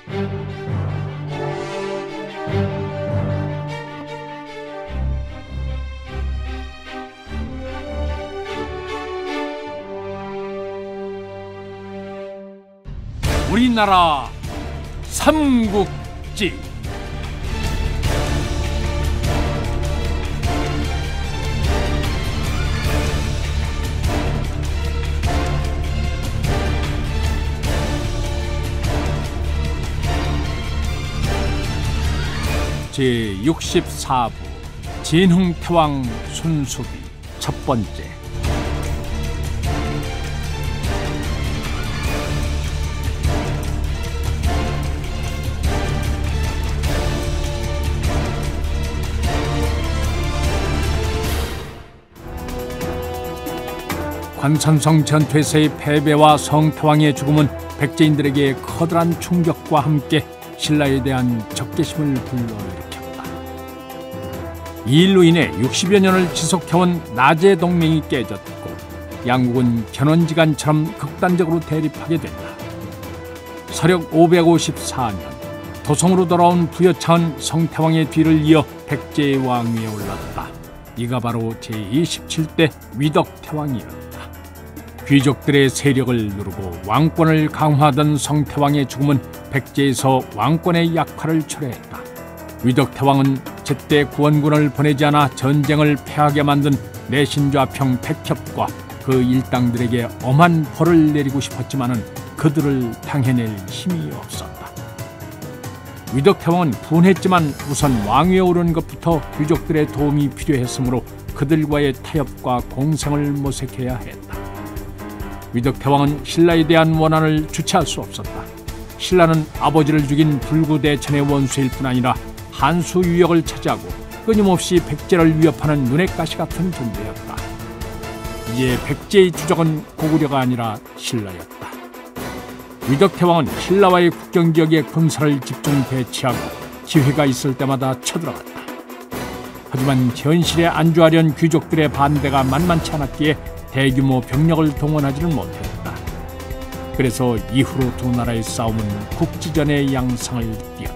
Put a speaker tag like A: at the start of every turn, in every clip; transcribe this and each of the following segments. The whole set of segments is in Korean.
A: 우리나라 삼국지. 제64부 진흥태왕 순수비 첫 번째. 관산성 전투에서의 패배와 성태왕의 죽음은 백제인들에게 커다란 충격과 함께 신라에 대한 적개심을 불러일으켰다. 이 일로 인해 60여 년을 지속해온 나제 동맹이 깨졌고 양국은 견원지간처럼 극단적으로 대립하게 된다. 서력 554년 도성으로 돌아온 부여창은 성태왕의 뒤를 이어 백제의 왕위에 올랐다. 이가 바로 제27대 위덕태왕이었다. 귀족들의 세력을 누르고 왕권을 강화하던 성태왕의 죽음은 백제에서 왕권의 약화를 초래했다. 위덕태왕은 제때 구원군을 보내지 않아 전쟁을 패하게 만든 내신좌평 백협과 그 일당들에게 엄한 벌을 내리고 싶었지만은 그들을 당해낼 힘이 없었다. 위덕태왕은 분했지만 우선 왕위에 오르는 것부터 귀족들의 도움이 필요했으므로 그들과의 타협과 공생을 모색해야 했다. 위덕태왕은 신라에 대한 원한을 주체할 수 없었다. 신라는 아버지를 죽인 불구대천의 원수일 뿐 아니라 한수 유역을 차지하고 끊임없이 백제를 위협하는 눈의 가시 같은 존재였다. 이제 백제의 주적은 고구려가 아니라 신라였다. 위덕태왕은 신라와의 국경지역에 군사를 집중 배치하고 기회가 있을 때마다 쳐들어갔다. 하지만 현실에 안주하려는 귀족들의 반대가 만만치 않았기에 대규모 병력을 동원하지는 못했다. 그래서 이후로 두 나라의 싸움은 국지전의 양상을 띠었다.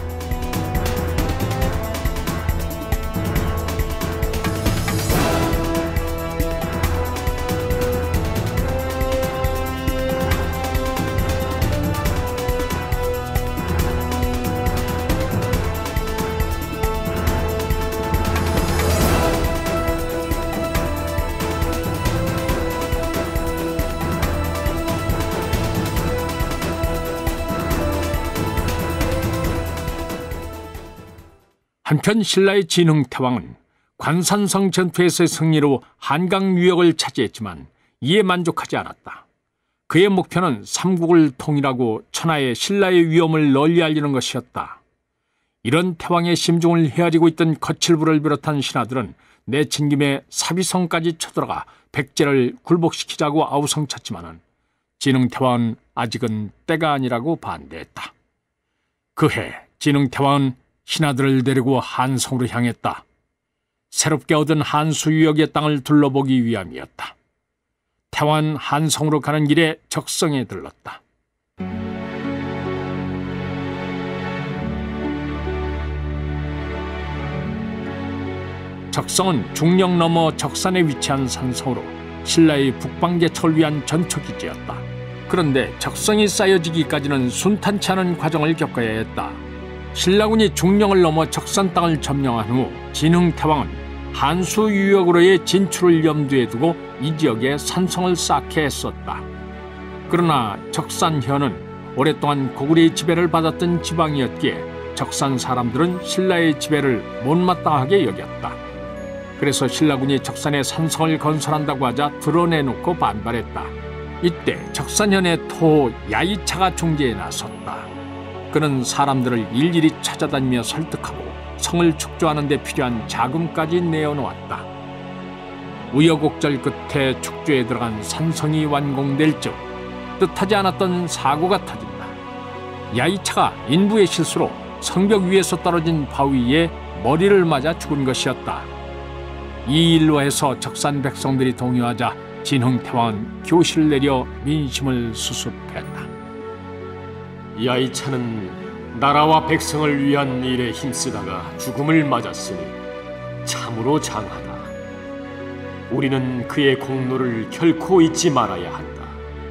A: 한편 신라의 진흥태왕은 관산성 전투에서의 승리로 한강 유역을 차지했지만 이에 만족하지 않았다. 그의 목표는 삼국을 통일하고 천하에 신라의 위엄을 널리 알리는 것이었다. 이런 태왕의 심중을 헤아리고 있던 거칠부를 비롯한 신하들은 내친 김에 사비성까지 쳐들어가 백제를 굴복시키자고 아우성쳤지만 진흥태왕은 아직은 때가 아니라고 반대했다. 그해 진흥태왕은 신하들을 데리고 한성으로 향했다. 새롭게 얻은 한수 유역의 땅을 둘러보기 위함이었다. 태왕은 한성으로 가는 길에 적성에 들렀다. 적성은 중령 너머 적산에 위치한 산성으로 신라의 북방개척을 위한 전초기지였다. 그런데 적성이 쌓여지기까지는 순탄치 않은 과정을 겪어야 했다. 신라군이 중령을 넘어 적산 땅을 점령한 후 진흥태왕은 한수 유역으로의 진출을 염두에 두고 이 지역에 산성을 쌓게 했었다. 그러나 적산현은 오랫동안 고구려의 지배를 받았던 지방이었기에 적산 사람들은 신라의 지배를 못마땅하게 여겼다. 그래서 신라군이 적산에 산성을 건설한다고 하자 드러내놓고 반발했다. 이때 적산현의 토 야이차가 중재에 나섰다. 그는 사람들을 일일이 찾아다니며 설득하고 성을 축조하는 데 필요한 자금까지 내어놓았다. 우여곡절 끝에 축조에 들어간 산성이 완공될 즉 뜻하지 않았던 사고가 터진다. 야이차가 인부의 실수로 성벽 위에서 떨어진 바위에 머리를 맞아 죽은 것이었다. 이 일로 해서 적산 백성들이 동요하자 진흥태왕은 교실을 내려 민심을 수습했다.
B: 야이차는 나라와 백성을 위한 일에 힘쓰다가 죽음을 맞았으니 참으로 장하다. 우리는 그의 공로를 결코 잊지 말아야 한다.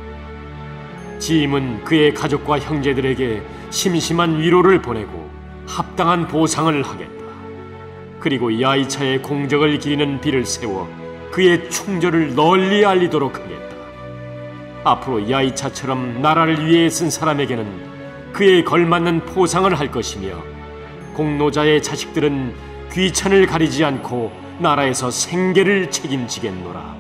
B: 지임은 그의 가족과 형제들에게 심심한 위로를 보내고 합당한 보상을 하겠다. 그리고 야이차의 공적을 기리는 비를 세워 그의 충절을 널리 알리도록 하겠다. 앞으로 야이차처럼 나라를 위해 쓴 사람에게는 그에 걸맞는 포상을 할 것이며, 공로자의 자식들은 귀천을 가리지 않고 나라에서 생계를 책임지겠노라.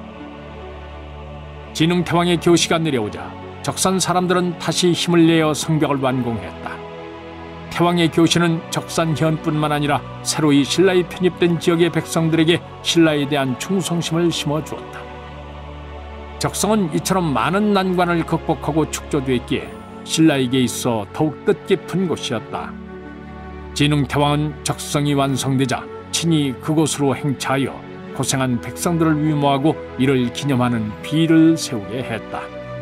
A: 진흥태왕의 교시가 내려오자 적산 사람들은 다시 힘을 내어 성벽을 완공했다. 태왕의 교시는 적산현뿐만 아니라 새로이 신라에 편입된 지역의 백성들에게 신라에 대한 충성심을 심어주었다. 적성은 이처럼 많은 난관을 극복하고 축조됐기에 신라에게 있어 더욱 뜻깊은 곳이었다. 진흥태왕은 적성이 완성되자 친히 그곳으로 행차하여 고생한 백성들을 위모하고 이를 기념하는 비를 세우게 했다.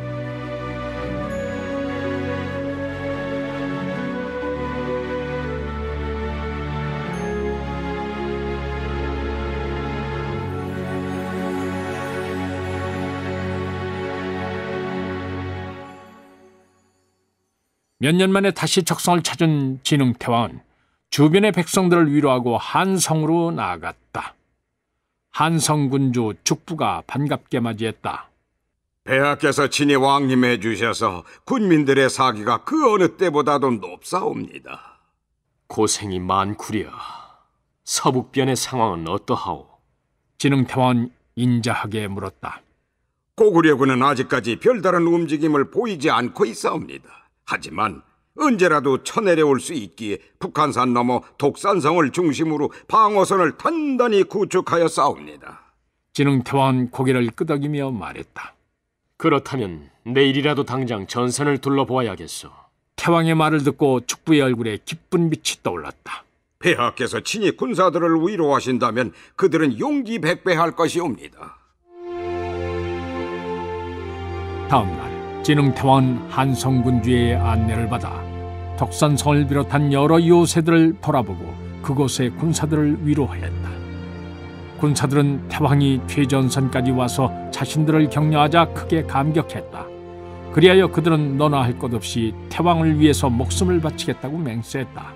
A: 몇 년 만에 다시 적성을 찾은 진흥태왕은 주변의 백성들을 위로하고 한성으로 나아갔다. 한성군주 죽부가 반갑게 맞이했다.
C: 폐하께서 친히 왕림해 주셔서 군민들의 사기가 그 어느 때보다도 높사옵니다.
B: 고생이 많구려. 서북변의 상황은 어떠하오?
A: 진흥태왕은 인자하게 물었다.
C: 고구려군은 아직까지 별다른 움직임을 보이지 않고 있사옵니다. 하지만 언제라도 쳐내려올 수 있기에 북한산 넘어 독산성을 중심으로 방어선을 단단히 구축하여 싸웁니다.
A: 진흥태왕은 고개를 끄덕이며 말했다.
B: 그렇다면 내일이라도 당장 전선을 둘러보아야겠소.
A: 태왕의 말을 듣고 죽부의 얼굴에 기쁜 빛이 떠올랐다.
C: 폐하께서 친히 군사들을 위로하신다면 그들은 용기 백배할 것이옵니다.
A: 다음 날 진흥태왕은 한성군주의 안내를 받아 덕산성을 비롯한 여러 요새들을 돌아보고 그곳의 군사들을 위로했다. 군사들은 태왕이 최전선까지 와서 자신들을 격려하자 크게 감격했다. 그리하여 그들은 너나 할 것 없이 태왕을 위해서 목숨을 바치겠다고 맹세했다.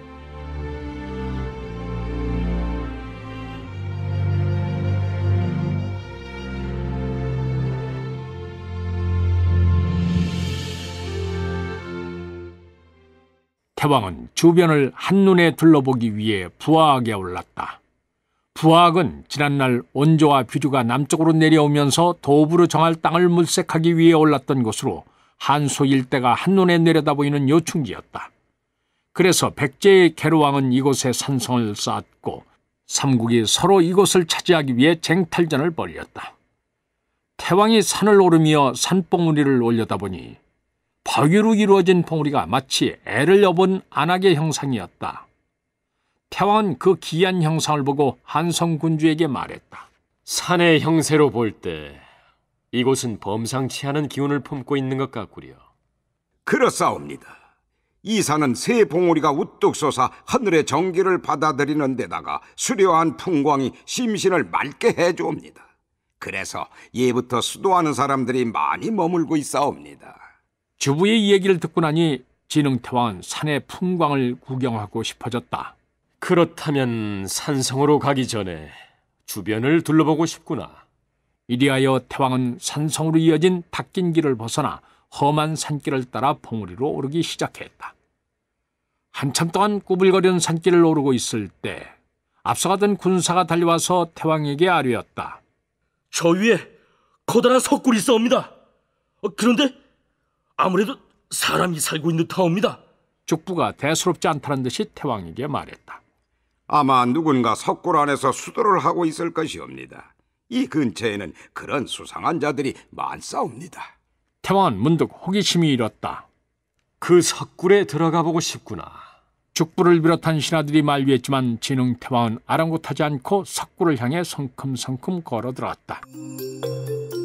A: 태왕은 주변을 한눈에 둘러보기 위해 부하악에 올랐다. 부하악은 지난날 온조와 비주가 남쪽으로 내려오면서 도부로 정할 땅을 물색하기 위해 올랐던 곳으로 한소 일대가 한눈에 내려다 보이는 요충지였다. 그래서 백제의 계로왕은 이곳에 산성을 쌓았고 삼국이 서로 이곳을 차지하기 위해 쟁탈전을 벌였다. 태왕이 산을 오르며 산봉우리를 올려다보니 바위로 이루어진 봉우리가 마치 애를 여본 안악의 형상이었다. 태왕은 그 기이한 형상을 보고 한성군주에게 말했다.
B: 산의 형세로 볼 때 이곳은 범상치 않은 기운을 품고 있는 것 같구려.
C: 그렇사옵니다. 이 산은 새 봉우리가 우뚝 솟아 하늘의 정기를 받아들이는 데다가 수려한 풍광이 심신을 맑게 해주옵니다. 그래서 예부터 수도하는 사람들이 많이 머물고 있사옵니다.
A: 주부의 이 얘기를 듣고 나니 진흥태왕은 산의 풍광을 구경하고 싶어졌다.
B: 그렇다면 산성으로 가기 전에 주변을 둘러보고 싶구나.
A: 이리하여 태왕은 산성으로 이어진 닦인 길을 벗어나 험한 산길을 따라 봉우리로 오르기 시작했다. 한참 동안 꾸불거리는 산길을 오르고 있을 때 앞서가던 군사가 달려와서 태왕에게 아뢰었다.
D: 저 위에 커다란 석굴이 있사옵니다. 그런데 아무래도 사람이 살고 있는 듯하옵니다.
A: 죽부가 대수롭지 않다는 듯이 태왕에게 말했다.
C: 아마 누군가 석굴 안에서 수도를 하고 있을 것이옵니다. 이 근처에는 그런 수상한 자들이 많사옵니다.
A: 태왕은 문득 호기심이 일었다.
B: 그 석굴에 들어가 보고 싶구나.
A: 죽부를 비롯한 신하들이 만류했지만 진흥태왕은 아랑곳하지 않고 석굴을 향해 성큼성큼 걸어들었다.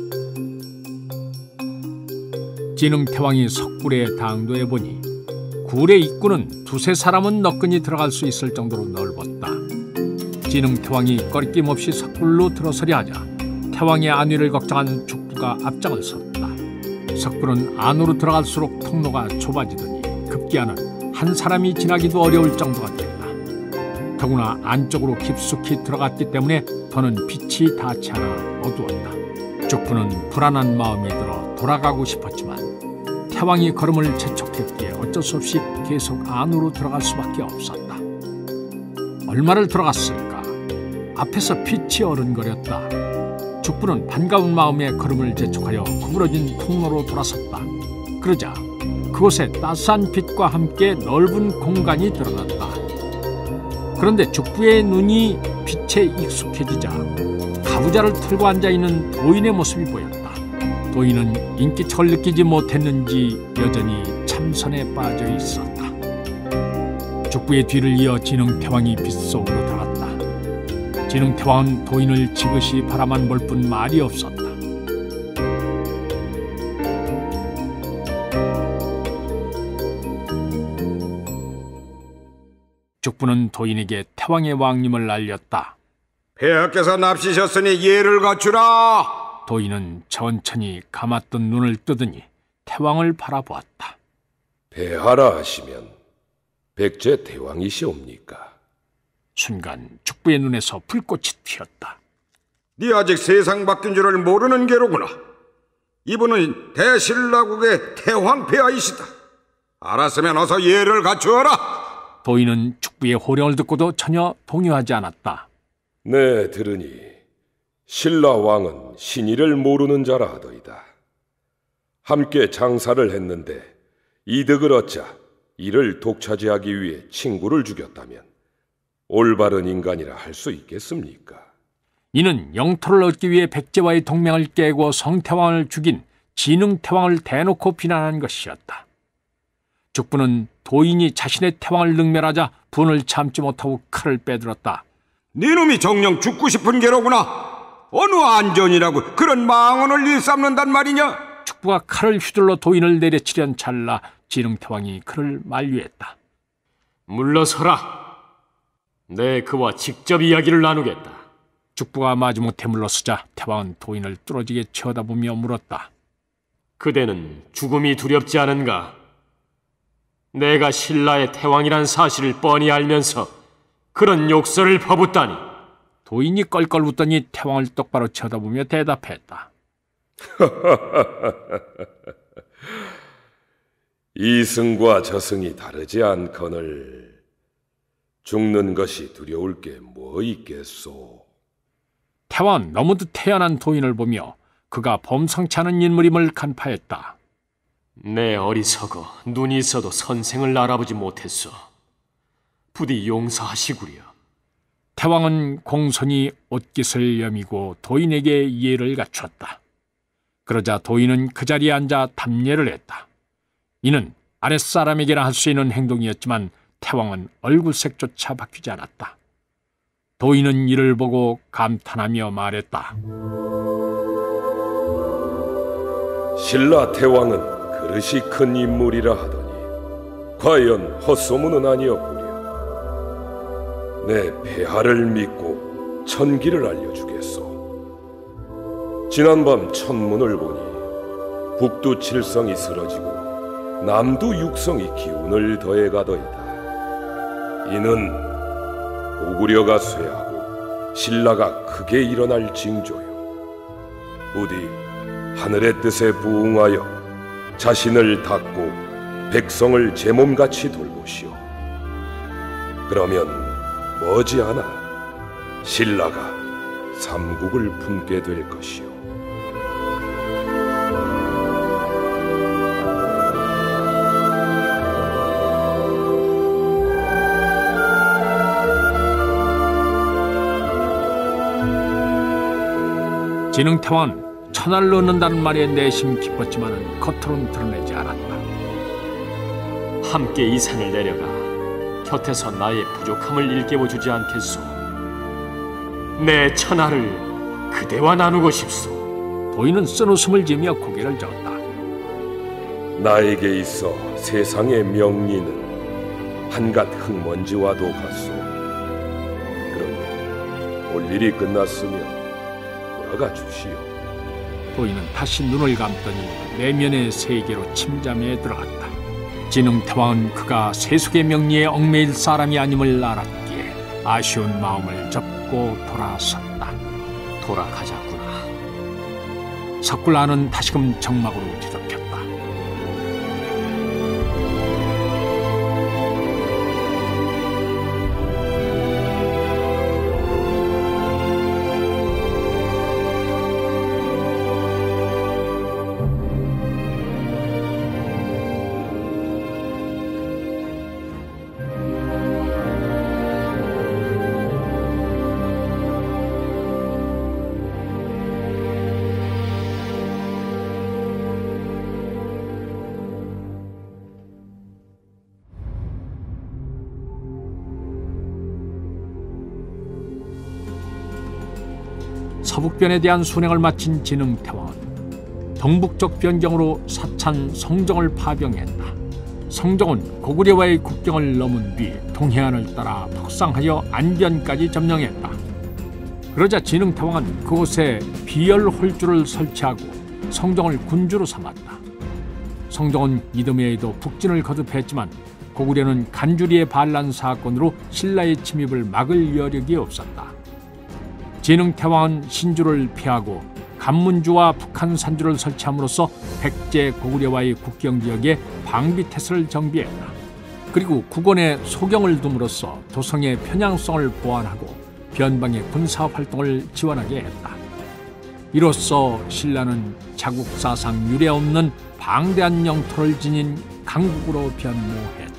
A: 진흥태왕이 석굴에 당도해 보니 굴의 입구는 두세 사람은 너끈히 들어갈 수 있을 정도로 넓었다. 진흥태왕이 꺼리낌없이 석굴로 들어서려 하자 태왕의 안위를 걱정한 죽부가 앞장을 섰다. 석굴은 안으로 들어갈수록 통로가 좁아지더니 급기야는 한 사람이 지나기도 어려울 정도가 됐다. 더구나 안쪽으로 깊숙이 들어갔기 때문에 더는 빛이 닿지 않아 어두웠다. 죽부는 불안한 마음이 들어 돌아가고 싶었지만 태왕이 걸음을 재촉했기에 어쩔 수 없이 계속 안으로 들어갈 수밖에 없었다. 얼마를 들어갔을까? 앞에서 빛이 어른거렸다. 죽부는 반가운 마음에 걸음을 재촉하여 구부러진 통로로 돌아섰다. 그러자 그곳에 따스한 빛과 함께 넓은 공간이 드러났다. 그런데 죽부의 눈이 빛에 익숙해지자 가부좌를 틀고 앉아있는 도인의 모습이 보였다. 도인은 인기척을 느끼지 못했는지 여전히 참선에 빠져 있었다. 죽부의 뒤를 이어 진흥태왕이 빗속으로 들어갔다. 진흥태왕은 도인을 지그시 바라만 볼 뿐 말이 없었다. 죽부는 도인에게 태왕의 왕림을 알렸다.
C: 폐하께서 납시셨으니 예를 갖추라.
A: 도인은 천천히 감았던 눈을 뜨더니 태왕을 바라보았다.
E: 폐하라 하시면 백제 태왕이시옵니까?
A: 순간 죽부의 눈에서 불꽃이 튀었다.
C: 네 아직 세상 바뀐 줄을 모르는 게로구나. 이분은 대신라국의 태왕 폐하이시다. 알았으면 어서 예를 갖추어라.
A: 도인은 죽부의 호령을 듣고도 전혀 동요하지 않았다.
E: 네, 들으니 신라 왕은 신의를 모르는 자라 하더이다. 함께 장사를 했는데 이득을 얻자 이를 독차지하기 위해 친구를 죽였다면 올바른 인간이라 할 수 있겠습니까?
A: 이는 영토를 얻기 위해 백제와의 동맹을 깨고 성태왕을 죽인 진흥태왕을 대놓고 비난한 것이었다. 죽부는 도인이 자신의 태왕을 능멸하자 분을 참지 못하고 칼을 빼들었다.
C: 네 놈이 정녕 죽고 싶은 게로구나. 어느 안전이라고 그런 망언을 일삼는단 말이냐?
A: 죽부가 칼을 휘둘러 도인을 내려치려는 찰나 진흥태왕이 그를 만류했다.
B: 물러서라. 내 그와 직접 이야기를 나누겠다.
A: 죽부가 마지못해 물러서자 태왕은 도인을 뚫어지게 쳐다보며 물었다.
B: 그대는 죽음이 두렵지 않은가? 내가 신라의 태왕이란 사실을 뻔히 알면서 그런 욕설을 퍼붓다니.
A: 도인이 껄껄 웃더니 태왕을 똑바로 쳐다보며 대답했다.
E: 이승과 저승이 다르지 않거늘 죽는 것이 두려울 게 뭐 있겠소?
A: 태왕은 너무도 태연한 도인을 보며 그가 범상치 않은 인물임을 간파했다.
B: 내 어리석어 눈이 있어도 선생을 알아보지 못했어. 부디 용서하시구려.
A: 태왕은 공손히 옷깃을 여미고 도인에게 예를 갖추었다. 그러자 도인은 그 자리에 앉아 답례를 했다. 이는 아랫사람에게나 할 수 있는 행동이었지만 태왕은 얼굴색조차 바뀌지 않았다. 도인은 이를 보고 감탄하며 말했다.
E: 신라 태왕은 그릇이 큰 인물이라 하더니 과연 헛소문은 아니었구려. 내 폐하를 믿고 천기를 알려주겠소. 지난밤 천문을 보니 북두 칠성이 쓰러지고 남두 육성이 기운을 더해가더이다. 이는 오구려가 쇠하고 신라가 크게 일어날 징조요. 부디 하늘의 뜻에 부응하여 자신을 닦고 백성을 제 몸같이 돌보시오. 그러면 머지않아 신라가 삼국을 품게 될 것이오.
A: 진흥태왕은 천하를 얻는다는 말에 내심 기뻤지만 겉으로는 드러내지 않았다.
B: 함께 이 산을 내려가 곁에서 나의 부족함을 일깨워주지 않겠소? 내 천하를 그대와 나누고 싶소.
A: 도인은 쓴웃음을 지으며 고개를 저었다.
E: 나에게 있어 세상의 명리는 한갓 흙먼지와도 같소. 그러니 볼 일이 끝났으면 돌아가 주시오.
A: 도인은 다시 눈을 감더니 내면의 세계로 침잠에 들어갔다. 진흥태왕은 그가 세속의 명리에 얽매일 사람이 아님을 알았기에 아쉬운 마음을 접고 돌아섰다. 돌아가자꾸나. 석굴안은 다시금 정막으로 뒤덮였다. 서북변에 대한 순행을 마친 진흥태왕은 동북쪽 변경으로 사찬 성정을 파병했다. 성정은 고구려와의 국경을 넘은 뒤 동해안을 따라 북상하여 안변까지 점령했다. 그러자 진흥태왕은 그곳에 비열홀주를 설치하고 성정을 군주로 삼았다. 성정은 이듬해에도 북진을 거듭했지만 고구려는 간주리의 반란 사건으로 신라의 침입을 막을 여력이 없었다. 진흥태왕은 신주를 피하고 간문주와 북한 산주를 설치함으로써 백제 고구려와의 국경지역에 방비태세를 정비했다. 그리고 국원에 소경을 둠으로써 도성의 편향성을 보완하고 변방의 군사활동을 지원하게 했다. 이로써 신라는 자국사상 유례없는 방대한 영토를 지닌 강국으로 변모했다.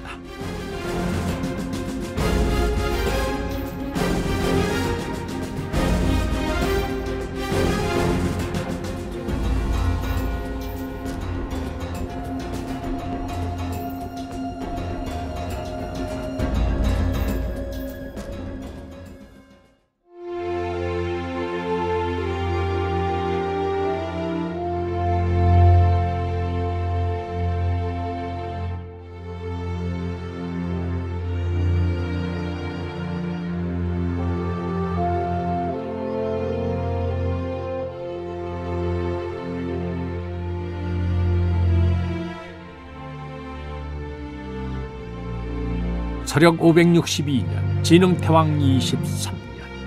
A: 서력 562년 진흥태왕 23년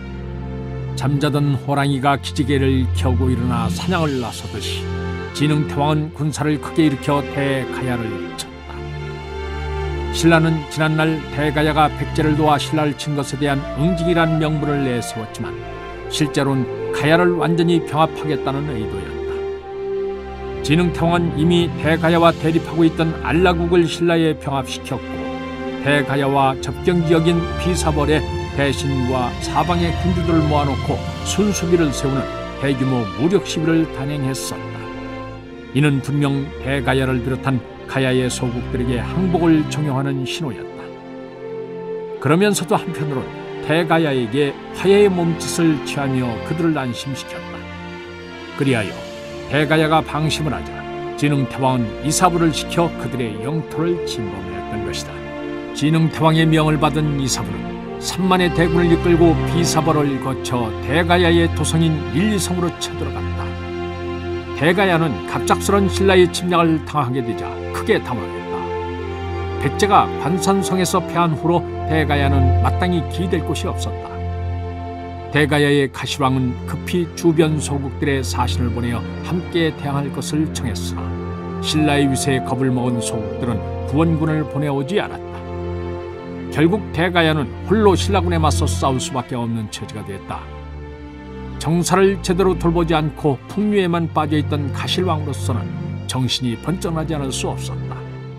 A: 잠자던 호랑이가 기지개를 켜고 일어나 사냥을 나서듯이 진흥태왕은 군사를 크게 일으켜 대가야를 쳤다. 신라는 지난날 대가야가 백제를 도와 신라를 친 것에 대한 응징이란 명분을 내세웠지만 실제로는 가야를 완전히 병합하겠다는 의도였다. 진흥태왕은 이미 대가야와 대립하고 있던 알라국을 신라에 병합시켰고 대가야와 접경지역인 비사벌에 대신과 사방의 군주들을 모아놓고 순수비를 세우는 대규모 무력 시위를 단행했었다. 이는 분명 대가야를 비롯한 가야의 소국들에게 항복을 종용하는 신호였다. 그러면서도 한편으로는 대가야에게 화해의 몸짓을 취하며 그들을 안심시켰다. 그리하여 대가야가 방심을 하자 진흥태왕은 이사부를 시켜 그들의 영토를 침범했던 것이다. 진흥태왕의 명을 받은 이사부는 3만의 대군을 이끌고 비사벌을 거쳐 대가야의 도성인 일리성으로 쳐들어갔다. 대가야는 갑작스런 신라의 침략을 당하게 되자 크게 당황했다. 백제가 관산성에서 패한 후로 대가야는 마땅히 기댈 곳이 없었다. 대가야의 가시왕은 급히 주변 소국들의 사신을 보내어 함께 대항할 것을 청했으나 신라의 위세에 겁을 먹은 소국들은 구원군을 보내오지 않았다. 결국 대가야는 홀로 신라군에 맞서 싸울 수밖에 없는 처지가 됐다. 정사를 제대로 돌보지 않고 풍류에만 빠져있던 가실왕으로서는 정신이 번쩍나지 않을 수 없었다.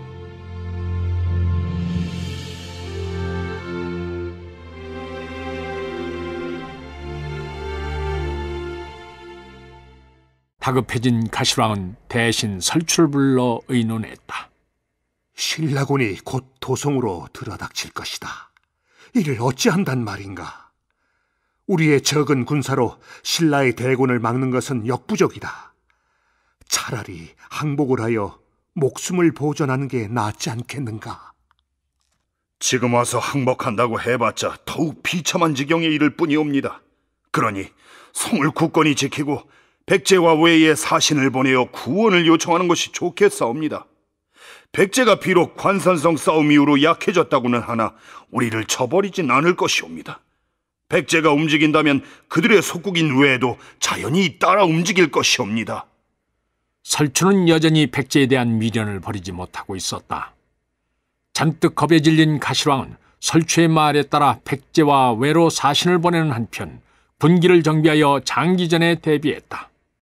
A: 다급해진 가실왕은 대신 설출을 불러 의논했다.
F: 신라군이 곧 도성으로 들어닥칠 것이다. 이를 어찌한단 말인가? 우리의 적은 군사로 신라의 대군을 막는 것은 역부족이다. 차라리 항복을 하여 목숨을 보존하는 게 낫지 않겠는가?
G: 지금 와서 항복한다고 해봤자 더욱 비참한 지경에 이를 뿐이옵니다. 그러니 성을 굳건히 지키고 백제와 외에 사신을 보내어 구원을 요청하는 것이 좋겠사옵니다. 백제가 비록 관산성 싸움 이후로 약해졌다고는 하나 우리를 쳐버리진 않을 것이옵니다. 백제가 움직인다면 그들의 속국인 외에도 자연히 따라 움직일 것이옵니다.
A: 설춘은 여전히 백제에 대한 미련을 버리지 못하고 있었다. 잔뜩 겁에 질린 가시왕은 설추의 말에 따라 백제와 외로 사신을 보내는 한편 군기를 정비하여 장기전에 대비했다.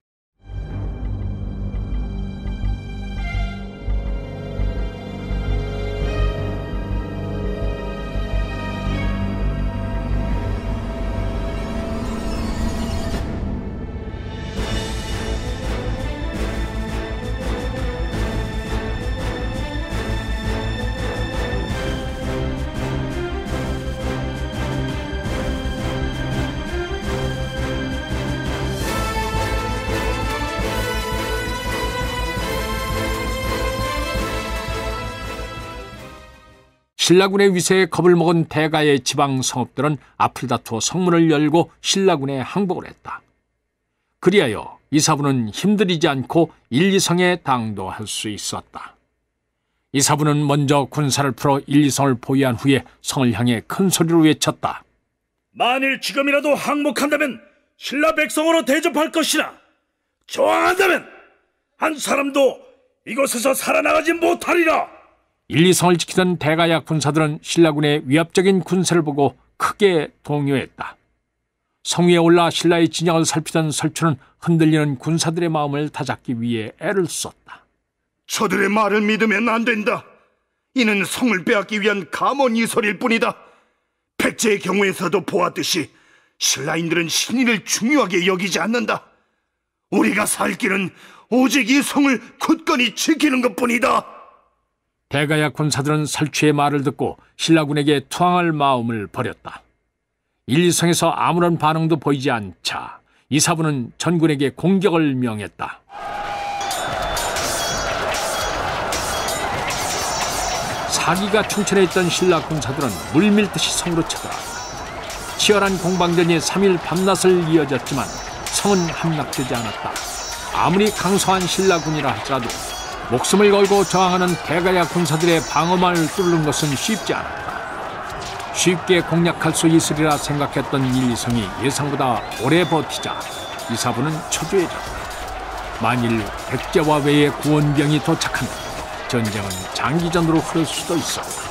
A: 신라군의 위세에 겁을 먹은 대가의 지방 성읍들은 앞을 다투어 성문을 열고 신라군에 항복을 했다. 그리하여 이사부는 힘들이지 않고 1, 2성에 당도할 수 있었다. 이사부는 먼저 군사를 풀어 1, 2성을 포위한 후에 성을 향해 큰 소리로 외쳤다.
D: 만일 지금이라도 항복한다면 신라 백성으로 대접할 것이나 저항한다면 한 사람도 이곳에서 살아나가지 못하리라.
A: 1, 2성을 지키던 대가야 군사들은 신라군의 위압적인 군세를 보고 크게 동요했다. 성 위에 올라 신라의 진영을 살피던 설춘은 흔들리는 군사들의 마음을 다잡기 위해 애를 썼다.
G: 저들의 말을 믿으면 안 된다. 이는 성을 빼앗기 위한 감언 이설일 뿐이다. 백제의 경우에서도 보았듯이 신라인들은 신의를 중요하게 여기지 않는다. 우리가 살 길은 오직 이 성을 굳건히 지키는 것뿐이다.
A: 대가야 군사들은 설추의 말을 듣고 신라군에게 투항할 마음을 버렸다. 1, 2성에서 아무런 반응도 보이지 않자 이사부는 전군에게 공격을 명했다. 사기가 충천해 있던 신라 군사들은 물밀듯이 성으로 쳐들어갔다. 치열한 공방전이 3일 밤낮을 이어졌지만 성은 함락되지 않았다. 아무리 강성한 신라군이라 할지라도 목숨을 걸고 저항하는 대가야 군사들의 방어망을 뚫는 것은 쉽지 않았다. 쉽게 공략할 수 있으리라 생각했던 1, 2성이 예상보다 오래 버티자 이사부는 초조해졌다. 만일 백제와 외의 구원병이 도착한다면 전쟁은 장기전으로 흐를 수도 있었다.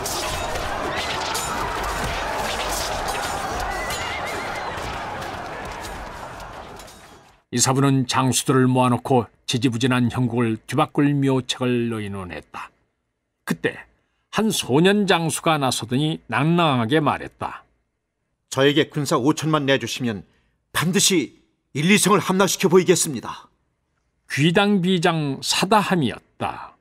A: 이사부는 장수들을 모아놓고 지지부진한 형국을 뒤바꿀 묘책을 의논했다. 그때 한 소년 장수가 나서더니 낭낭하게 말했다.
H: 저에게 군사 5천만 내주시면 반드시 1, 2성을 함락시켜 보이겠습니다.
A: 귀당비장 사다함이었다.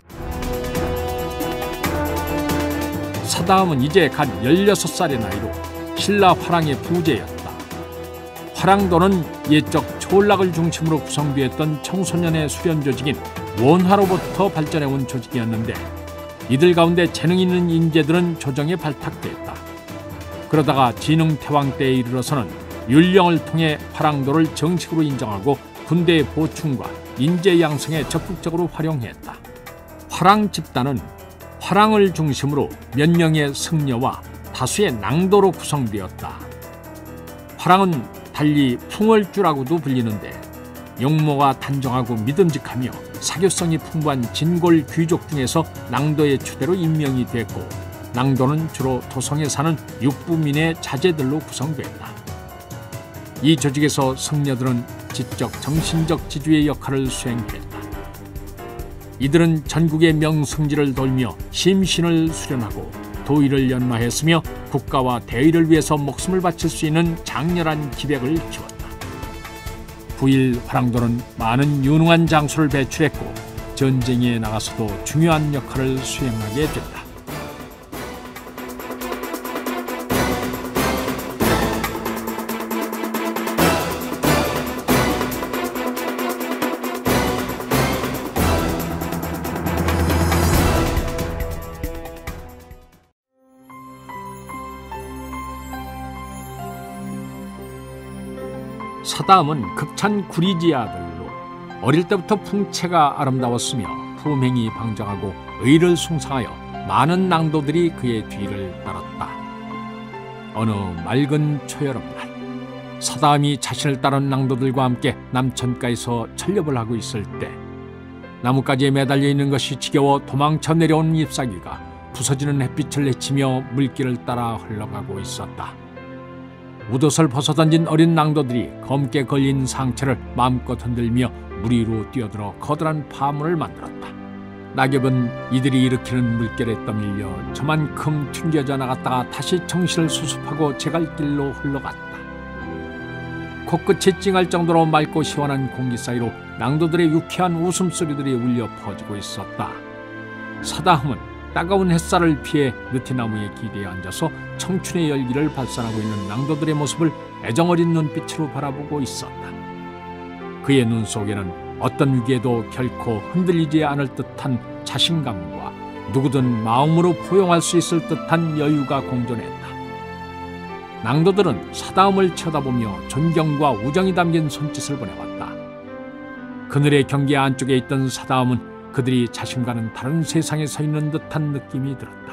A: 사다함은 이제 갓 16살의 나이로 신라 화랑의 부제였다. 화랑도는 옛적 초락을 중심으로 구성되었던 청소년의 수련 조직인 원화로부터 발전해온 조직이었는데 이들 가운데 재능 있는 인재들은 조정에 발탁됐다. 그러다가 진흥태왕 때에 이르러서는 율령을 통해 화랑도를 정식으로 인정하고 군대의 보충과 인재 양성에 적극적으로 활용했다. 화랑 집단은 화랑을 중심으로 몇 명의 승려와 다수의 낭도로 구성되었다. 화랑은 달리 풍월주라고도 불리는데 용모가 단정하고 믿음직하며 사교성이 풍부한 진골 귀족 중에서 낭도의 추대로 임명이 됐고 낭도는 주로 도성에 사는 육부민의 자제들로 구성됐다. 이 조직에서 승려들은 지적, 정신적 지주의 역할을 수행했다. 이들은 전국의 명승지를 돌며 심신을 수련하고 도의를 연마했으며 국가와 대의를 위해서 목숨을 바칠 수 있는 장렬한 기백을 키웠다. 부일 화랑도는 많은 유능한 장수를 배출했고 전쟁에 나가서도 중요한 역할을 수행하게 됐다. 사다음은 급찬 구리지 아들로 어릴 때부터 풍채가 아름다웠으며 품행이 방정하고 의를 숭상하여 많은 낭도들이 그의 뒤를 따랐다. 어느 맑은 초여름날 사다음이 자신을 따른 낭도들과 함께 남천가에서 철렵을 하고 있을 때 나뭇가지에 매달려 있는 것이 지겨워 도망쳐 내려온 잎사귀가 부서지는 햇빛을 헤치며 물길을 따라 흘러가고 있었다. 웃옷을 벗어던진 어린 낭도들이 검게 걸린 상체를 마음껏 흔들며 물 위로 뛰어들어 커다란 파문을 만들었다. 낙엽은 이들이 일으키는 물결에 떠밀려 저만큼 튕겨져 나갔다가 다시 정신을 수습하고 제갈길로 흘러갔다. 코끝이 찡할 정도로 맑고 시원한 공기 사이로 낭도들의 유쾌한 웃음소리들이 울려 퍼지고 있었다. 사다함은 따가운 햇살을 피해 느티나무의 기대에 앉아서 청춘의 열기를 발산하고 있는 낭도들의 모습을 애정어린 눈빛으로 바라보고 있었다. 그의 눈 속에는 어떤 위기에도 결코 흔들리지 않을 듯한 자신감과 누구든 마음으로 포용할 수 있을 듯한 여유가 공존했다. 낭도들은 사다음을 쳐다보며 존경과 우정이 담긴 손짓을 보내왔다. 그늘의 경계 안쪽에 있던 사다음은 그들이 자신과는 다른 세상에 서 있는 듯한 느낌이 들었다.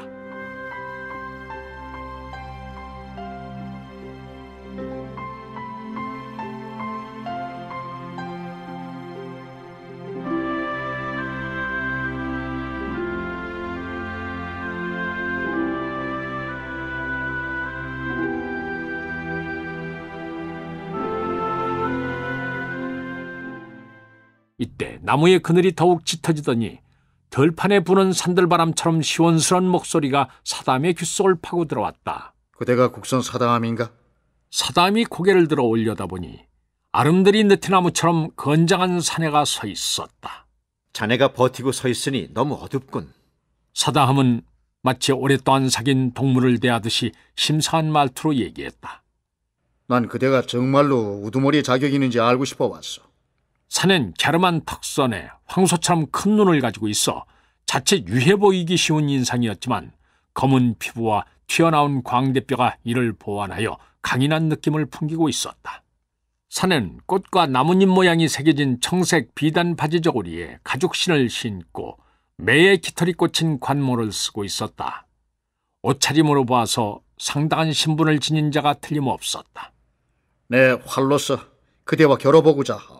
A: 이때 나무의 그늘이 더욱 짙어지더니 들판에 부는 산들바람처럼 시원스러운 목소리가 사다함의 귓속을 파고 들어왔다.
H: 그대가 국선 사다함인가?
A: 사다함이 고개를 들어 올려다보니 아름드리 느티나무처럼 건장한 사내가 서 있었다.
H: 자네가 버티고 서 있으니 너무 어둡군.
A: 사다함은 마치 오랫동안 사귄 동물을 대하듯이 심상한 말투로 얘기했다.
I: 난 그대가 정말로 우두머리 자격이 있는지 알고 싶어 왔어.
A: 사내는 갸름한 턱선에 황소처럼 큰 눈을 가지고 있어 자칫 유해 보이기 쉬운 인상이었지만 검은 피부와 튀어나온 광대뼈가 이를 보완하여 강인한 느낌을 풍기고 있었다. 사내는 꽃과 나뭇잎 모양이 새겨진 청색 비단 바지 저고리에 가죽신을 신고 매에 깃털이 꽂힌 관모를 쓰고 있었다. 옷차림으로 봐서 상당한 신분을 지닌 자가 틀림없었다.
I: 내 활로서 그대와 겨뤄보고자 하오.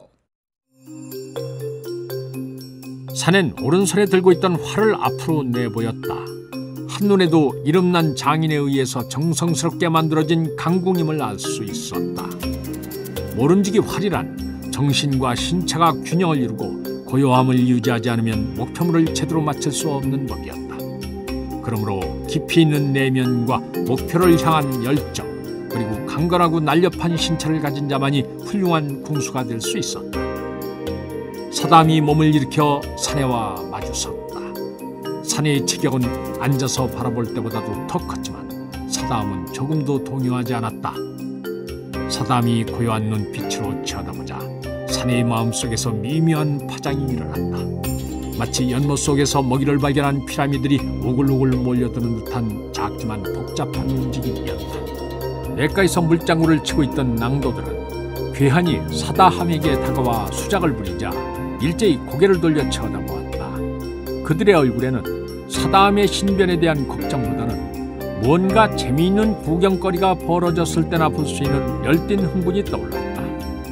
A: 사내는 오른손에 들고 있던 활을 앞으로 내보였다. 한눈에도 이름난 장인에 의해서 정성스럽게 만들어진 강궁임을 알 수 있었다. 모름지기 활이란 정신과 신체가 균형을 이루고 고요함을 유지하지 않으면 목표물을 제대로 맞출 수 없는 법이었다. 그러므로 깊이 있는 내면과 목표를 향한 열정, 그리고 강건하고 날렵한 신체를 가진 자만이 훌륭한 궁수가 될 수 있었다. 사다함이 몸을 일으켜 사내와 마주섰다. 사내의 체격은 앉아서 바라볼 때보다도 더 컸지만 사다함은 조금도 동요하지 않았다. 사다함이 고요한 눈빛으로 쳐다보자 사내의 마음속에서 미묘한 파장이 일어났다. 마치 연못 속에서 먹이를 발견한 피라미들이 오글오글 몰려드는 듯한 작지만 복잡한 움직임이었다. 냇가에서 물장구를 치고 있던 낭도들은 괴한이 사다함에게 다가와 수작을 부리자 일제히 고개를 돌려 쳐다보았다. 그들의 얼굴에는 사다함의 신변에 대한 걱정보다는 뭔가 재미있는 구경거리가 벌어졌을 때나 볼 수 있는 열띤 흥분이 떠올랐다.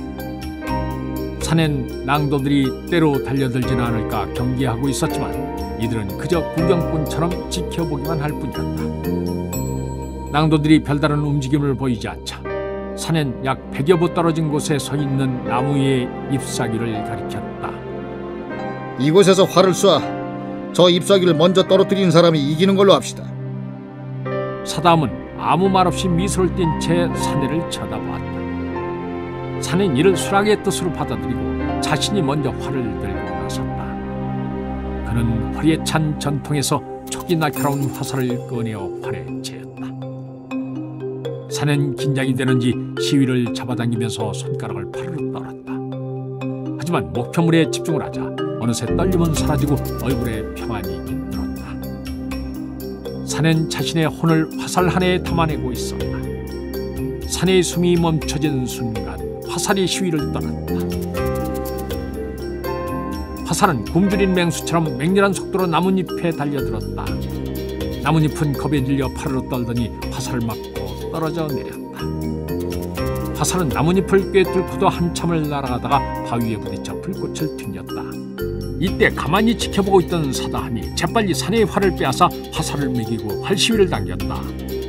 A: 사내는 낭도들이 때로 달려들지는 않을까 경계하고 있었지만 이들은 그저 구경꾼처럼 지켜보기만 할 뿐이었다. 낭도들이 별다른 움직임을 보이지 않자 사내는 약 100여 보 떨어진 곳에 서 있는 나무의 잎사귀를 가리켰다.
I: 이곳에서 활을 쏴. 저 잎사귀를 먼저 떨어뜨린 사람이 이기는 걸로 합시다.
A: 사다함은 아무 말 없이 미소를 띤 채 사내를 쳐다보았다. 사내는 이를 수락의 뜻으로 받아들이고 자신이 먼저 활을 들고 나섰다. 그는 허리에 찬 전통에서 촉이 날카로운 화살을 꺼내어 활에 채였다. 사내는 긴장이 되는지 시위를 잡아당기면서 손가락을 파르르 떨었다. 하지만 목표물에 집중을 하자 어느새 떨림은 사라지고 얼굴에 평안이 깃들었다. 사내는 자신의 혼을 화살 하나에 담아내고 있었다. 사내의 숨이 멈춰진 순간 화살이 시위를 떠났다. 화살은 굶주린 맹수처럼 맹렬한 속도로 나뭇잎에 달려들었다. 나뭇잎은 겁에 질려 파르르 떨더니 화살을 맞고 떨어져 내렸다. 화살은 나뭇잎을 꿰뚫고도 한참을 날아가다가 바위에 부딪혀 불꽃을 튕겼다. 이때 가만히 지켜보고 있던 사다함이 재빨리 사내의 활을 빼앗아 화살을 매기고 활시위를 당겼다.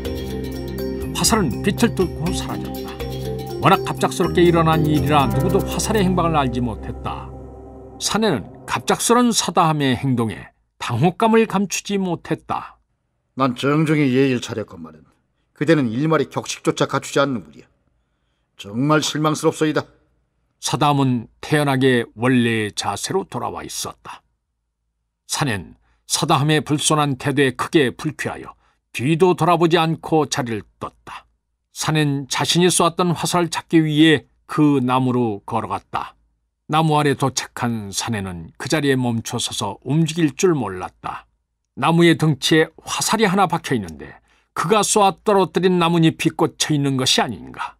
A: 화살은 빛을 뚫고 사라졌다. 워낙 갑작스럽게 일어난 일이라 누구도 화살의 행방을 알지 못했다. 사내는 갑작스런 사다함의 행동에 당혹감을 감추지 못했다.
I: 난 정중히 예의를 차렸건만은 그대는 일말의 격식조차 갖추지 않는구려. 정말 실망스럽소이다.
A: 사다함은 태연하게 원래의 자세로 돌아와 있었다. 사내는 사다함의 불손한 태도에 크게 불쾌하여 뒤도 돌아보지 않고 자리를 떴다. 사내는 자신이 쏘았던 화살을 찾기 위해 그 나무로 걸어갔다. 나무 아래 도착한 사내는 그 자리에 멈춰 서서 움직일 줄 몰랐다. 나무의 덩치에 화살이 하나 박혀 있는데 그가 쏘아 떨어뜨린 나뭇잎이 꽂혀 있는 것이 아닌가.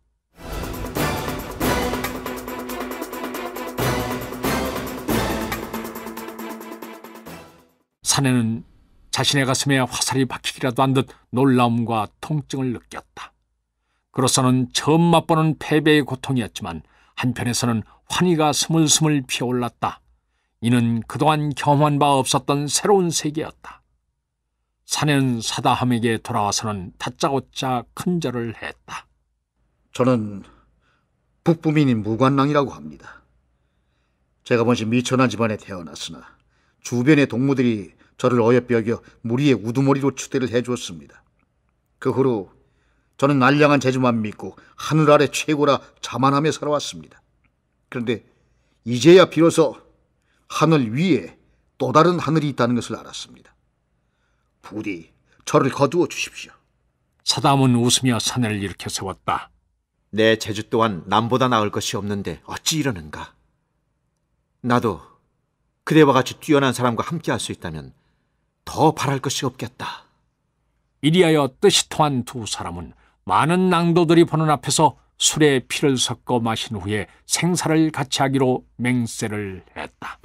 A: 사내는 자신의 가슴에 화살이 박히기라도 한 듯 놀라움과 통증을 느꼈다. 그로서는 처음 맛보는 패배의 고통이었지만 한편에서는 환희가 스물스물 피어올랐다. 이는 그동안 경험한 바 없었던 새로운 세계였다. 사내는 사다함에게 돌아와서는 다짜고짜 큰절을 했다.
I: 저는 북부민인 무관랑이라고 합니다. 제가 먼저 미천한 집안에 태어났으나 주변의 동무들이 저를 어여삐 여겨 무리의 우두머리로 추대를 해주었습니다. 그 후로 저는 알량한 재주만 믿고 하늘 아래 최고라 자만하며 살아왔습니다. 그런데 이제야 비로소 하늘 위에 또 다른 하늘이 있다는 것을 알았습니다. 부디 저를 거두어 주십시오.
A: 사다함은 웃으며 사내를 일으켜 세웠다.
H: 내 재주 또한 남보다 나을 것이 없는데 어찌 이러는가. 나도 그대와 같이 뛰어난 사람과 함께 할 수 있다면 더 바랄 것이 없겠다.
A: 이리하여 뜻이 통한 두 사람은 많은 낭도들이 보는 앞에서 술에 피를 섞어 마신 후에 생사를 같이 하기로 맹세를 했다.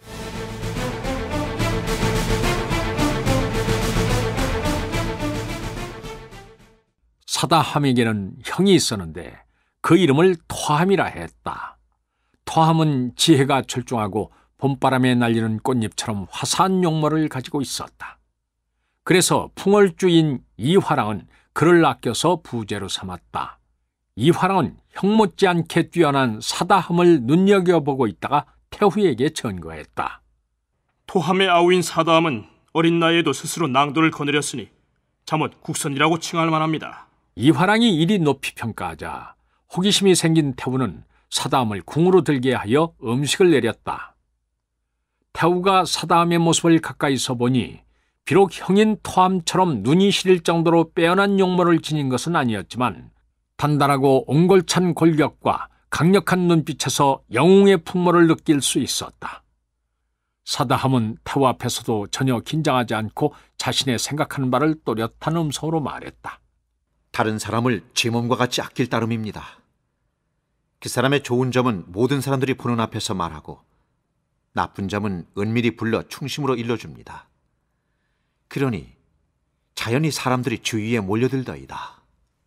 A: 사다함에게는 형이 있었는데 그 이름을 토함이라 했다. 토함은 지혜가 출중하고 봄바람에 날리는 꽃잎처럼 화사한 용모를 가지고 있었다. 그래서 풍월주인 이화랑은 그를 아껴서 부제로 삼았다. 이화랑은 형 못지않게 뛰어난 사다함을 눈여겨보고 있다가 태후에게 전거했다.
J: 토함의 아우인 사다함은 어린 나이에도 스스로 낭도를 거느렸으니 잠옷 국선이라고 칭할 만합니다.
A: 이화랑이 이리 높이 평가하자 호기심이 생긴 태후는 사다함을 궁으로 들게 하여 음식을 내렸다. 태후가 사다함의 모습을 가까이서 보니 비록 형인 토함처럼 눈이 시릴 정도로 빼어난 용모를 지닌 것은 아니었지만 단단하고 옹골찬 골격과 강력한 눈빛에서 영웅의 풍모를 느낄 수 있었다. 사다함은 태후 앞에서도 전혀 긴장하지 않고 자신의 생각하는 바를 또렷한 음성으로 말했다.
H: 다른 사람을 제 몸과 같이 아낄 따름입니다. 그 사람의 좋은 점은 모든 사람들이 보는 앞에서 말하고 나쁜 점은 은밀히 불러 충심으로 일러줍니다. 그러니 자연히 사람들이 주위에 몰려들더이다.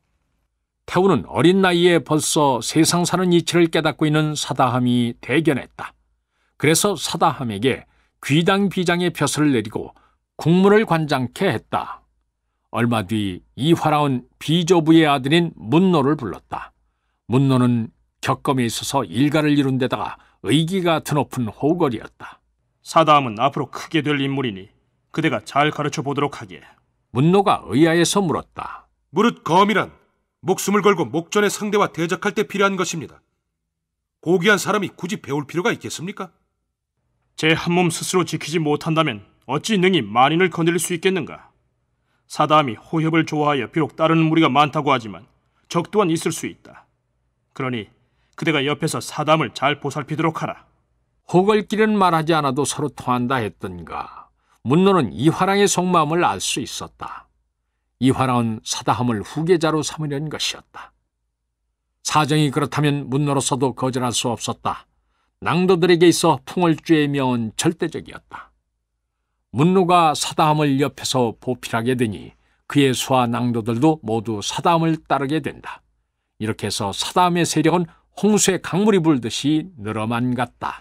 A: 태후는 어린 나이에 벌써 세상 사는 이치를 깨닫고 있는 사다함이 대견했다. 그래서 사다함에게 귀당 비장의 벼슬을 내리고 국문을 관장케 했다. 얼마 뒤 이화랑은 비조부의 아들인 문노를 불렀다. 문노는 격검에 있어서 일가를 이룬 데다가 의기가 드높은 호걸이었다.
J: 사다함은 앞으로 크게 될 인물이니 그대가 잘 가르쳐 보도록 하게.
A: 문노가 의아해서 물었다.
K: 무릇 검이란 목숨을 걸고 목전의 상대와 대적할 때 필요한 것입니다. 고귀한 사람이 굳이 배울 필요가 있겠습니까?
J: 제 한 몸 스스로 지키지 못한다면 어찌 능히 만인을 거느릴 수 있겠는가? 사다함이 호협을 좋아하여 비록 따르는 무리가 많다고 하지만 적 또한 있을 수 있다. 그러니 그대가 옆에서 사다함을 잘 보살피도록 하라.
A: 호걸끼리는 말하지 않아도 서로 통한다 했던가. 문노는 이화랑의 속마음을 알 수 있었다. 이화랑은 사다함을 후계자로 삼으려는 것이었다. 사정이 그렇다면 문노로서도 거절할 수 없었다. 낭도들에게 있어 풍월주의 명은 절대적이었다. 문노가 사다함을 옆에서 보필하게 되니 그의 수하 낭도들도 모두 사다함을 따르게 된다. 이렇게 해서 사다함의 세력은 홍수의 강물이 불듯이 늘어만 갔다.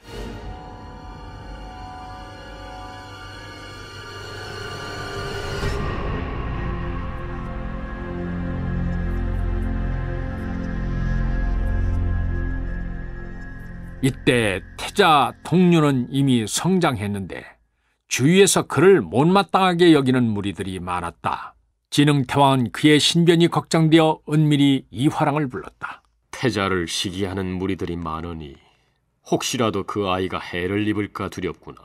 A: 이때 태자 동류는 이미 성장했는데 주위에서 그를 못마땅하게 여기는 무리들이 많았다. 진흥태왕은 그의 신변이 걱정되어 은밀히 이화랑을 불렀다.
B: 태자를 시기하는 무리들이 많으니 혹시라도 그 아이가 해를 입을까 두렵구나.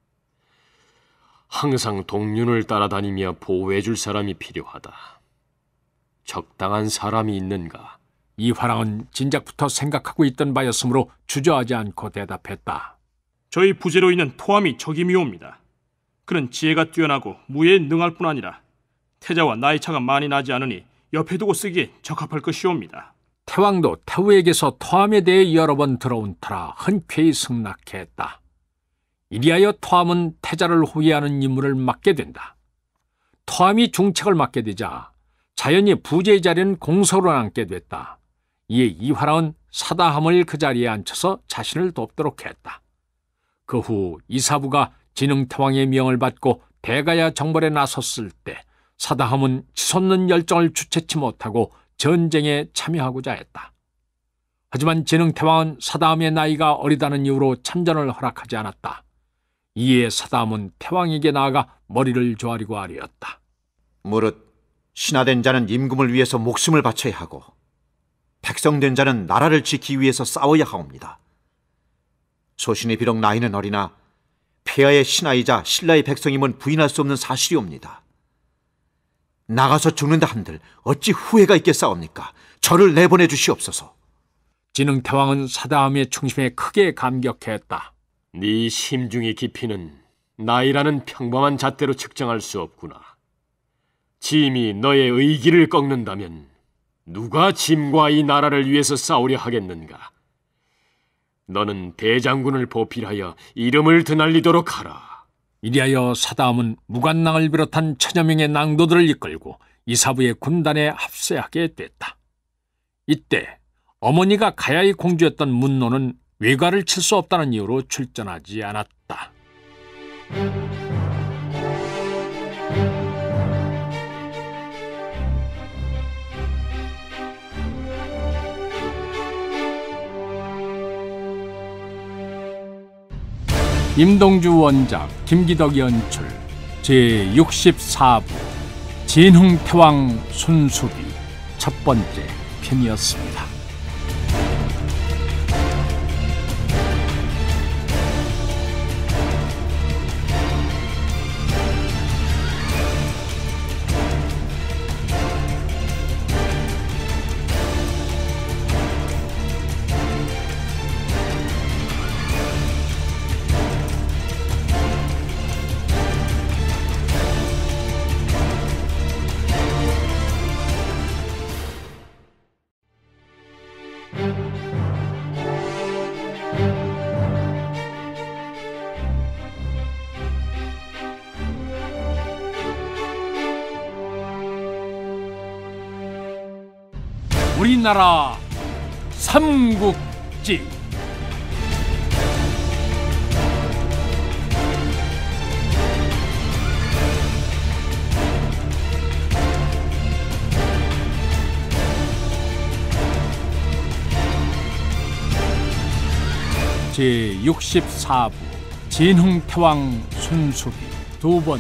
B: 항상 동륜을 따라다니며 보호해줄 사람이 필요하다. 적당한 사람이 있는가?
A: 이화랑은 진작부터 생각하고 있던 바였으므로 주저하지 않고 대답했다.
J: 저희 부제로 있는 토함이 적임이옵니다. 그는 지혜가 뛰어나고 무예에 능할 뿐 아니라 태자와 나이 차가 많이 나지 않으니 옆에 두고 쓰기에 적합할 것이옵니다.
A: 태왕도 태후에게서 토함에 대해 여러 번 들어온 터라 흔쾌히 승낙했다. 이리하여 토함은 태자를 호위하는 임무를 맡게 된다. 토함이 중책을 맡게 되자 자연히 부제의 자리는 공서로 앉게 됐다. 이에 이화랑은 사다함을 그 자리에 앉혀서 자신을 돕도록 했다. 그 후 이사부가 진흥태왕의 명을 받고 대가야 정벌에 나섰을 때 사다함은 치솟는 열정을 주체치 못하고 전쟁에 참여하고자 했다. 하지만 진흥태왕은 사다함의 나이가 어리다는 이유로 참전을 허락하지 않았다. 이에 사다함은 태왕에게 나아가 머리를 조아리고 아뢰었다.
H: 무릇 신하된 자는 임금을 위해서 목숨을 바쳐야 하고 백성된 자는 나라를 지키기 위해서 싸워야 하옵니다. 소신이 비록 나이는 어리나 폐하의 신하이자 신라의 백성임은 부인할 수 없는 사실이옵니다. 나가서 죽는다 한들 어찌 후회가 있겠사옵니까? 저를 내보내 주시옵소서.
A: 진흥태왕은 사다함의 충심에 크게 감격했다.
B: 네 심중의 깊이는 나이라는 평범한 잣대로 측정할 수 없구나. 짐이 너의 의기를 꺾는다면 누가 짐과 이 나라를 위해서 싸우려 하겠는가? 너는 대장군을 보필하여 이름을 드날리도록 하라.
A: 이리하여 사다함은 무관낭을 비롯한 천여 명의 낭도들을 이끌고 이사부의 군단에 합세하게 됐다. 이때 어머니가 가야의 공주였던 문노는 외가를 칠 수 없다는 이유로 출전하지 않았다. 임동주 원작, 김기덕 연출, 제64부 진흥태왕 순수비 첫 번째 편이었습니다. 우리나라 삼국지 제64부 진흥태왕 순수비 두 번째.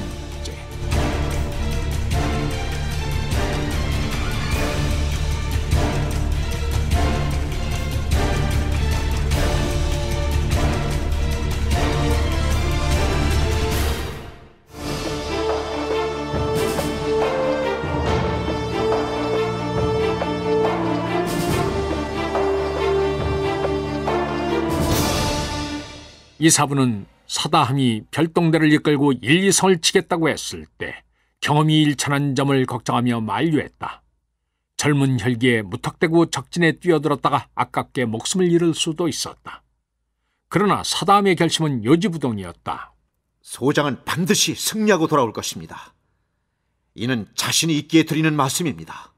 A: 이사부는 사다함이 별동대를 이끌고 1, 2성을 치겠다고 했을 때 경험이 일천한 점을 걱정하며 만류했다. 젊은 혈기에 무턱대고 적진에 뛰어들었다가 아깝게 목숨을 잃을 수도 있었다. 그러나 사다함의 결심은 요지부동이었다.
H: 소장은 반드시 승리하고 돌아올 것입니다. 이는 자신이 있기에 드리는 말씀입니다.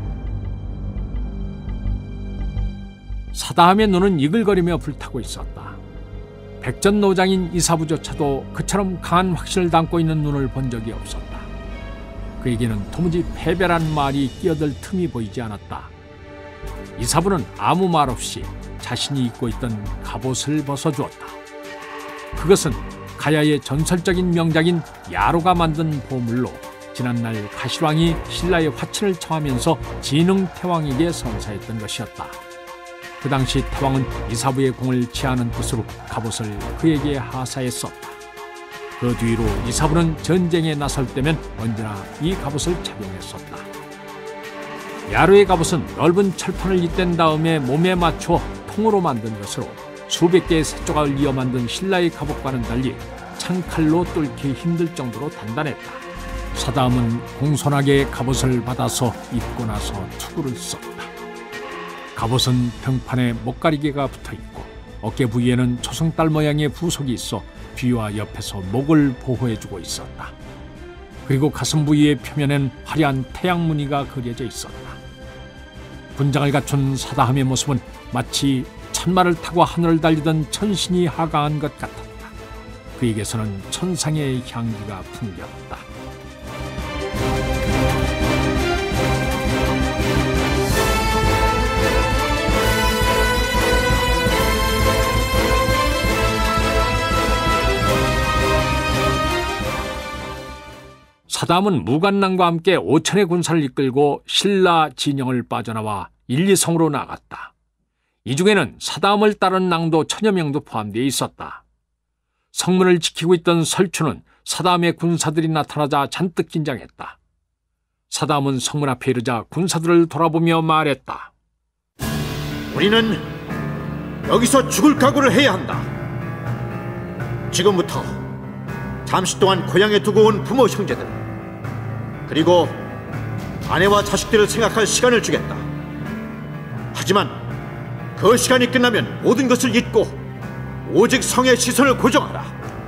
A: 사다함의 눈은 이글거리며 불타고 있었다. 백전노장인 이사부조차도 그처럼 강한 확신을 담고 있는 눈을 본 적이 없었다. 그에게는 도무지 패배란 말이 끼어들 틈이 보이지 않았다. 이사부는 아무 말 없이 자신이 입고 있던 갑옷을 벗어주었다. 그것은 가야의 전설적인 명작인 야로가 만든 보물로 지난날 가시왕이 신라의 화친을 청하면서 진흥태왕에게 선사했던 것이었다. 그 당시 태왕은 이사부의 공을 취하는 뜻으로 갑옷을 그에게 하사했었다. 그 뒤로 이사부는 전쟁에 나설 때면 언제나 이 갑옷을 착용했었다. 야로의 갑옷은 넓은 철판을 잇댄 다음에 몸에 맞춰 통으로 만든 것으로 수백 개의 새조각을 이어 만든 신라의 갑옷과는 달리 창칼로 뚫기 힘들 정도로 단단했다. 사다함은 공손하게 갑옷을 받아서 입고 나서 투구를 썼다. 갑옷은 등판에 목가리개가 붙어있고 어깨 부위에는 초승달 모양의 부속이 있어 뒤와 옆에서 목을 보호해주고 있었다. 그리고 가슴 부위의 표면엔 화려한 태양 무늬가 그려져 있었다. 군장을 갖춘 사다함의 모습은 마치 천마를 타고 하늘을 달리던 천신이 하강한 것 같았다. 그에게서는 천상의 향기가 풍겼다. 사다함은 무관랑과 함께 5천의 군사를 이끌고 신라 진영을 빠져나와 일리성으로 나갔다. 이 중에는 사다함을 따른 낭도 1000여 명도 포함되어 있었다. 성문을 지키고 있던 설추는 사다함의 군사들이 나타나자 잔뜩 긴장했다. 사다함은 성문 앞에 이르자 군사들을 돌아보며 말했다.
H: 우리는 여기서 죽을 각오를 해야 한다. 지금부터 잠시 동안 고향에 두고 온 부모 형제들 그리고 아내와 자식들을 생각할 시간을 주겠다. 하지만 그 시간이 끝나면 모든 것을 잊고 오직 성의 시선을 고정하라.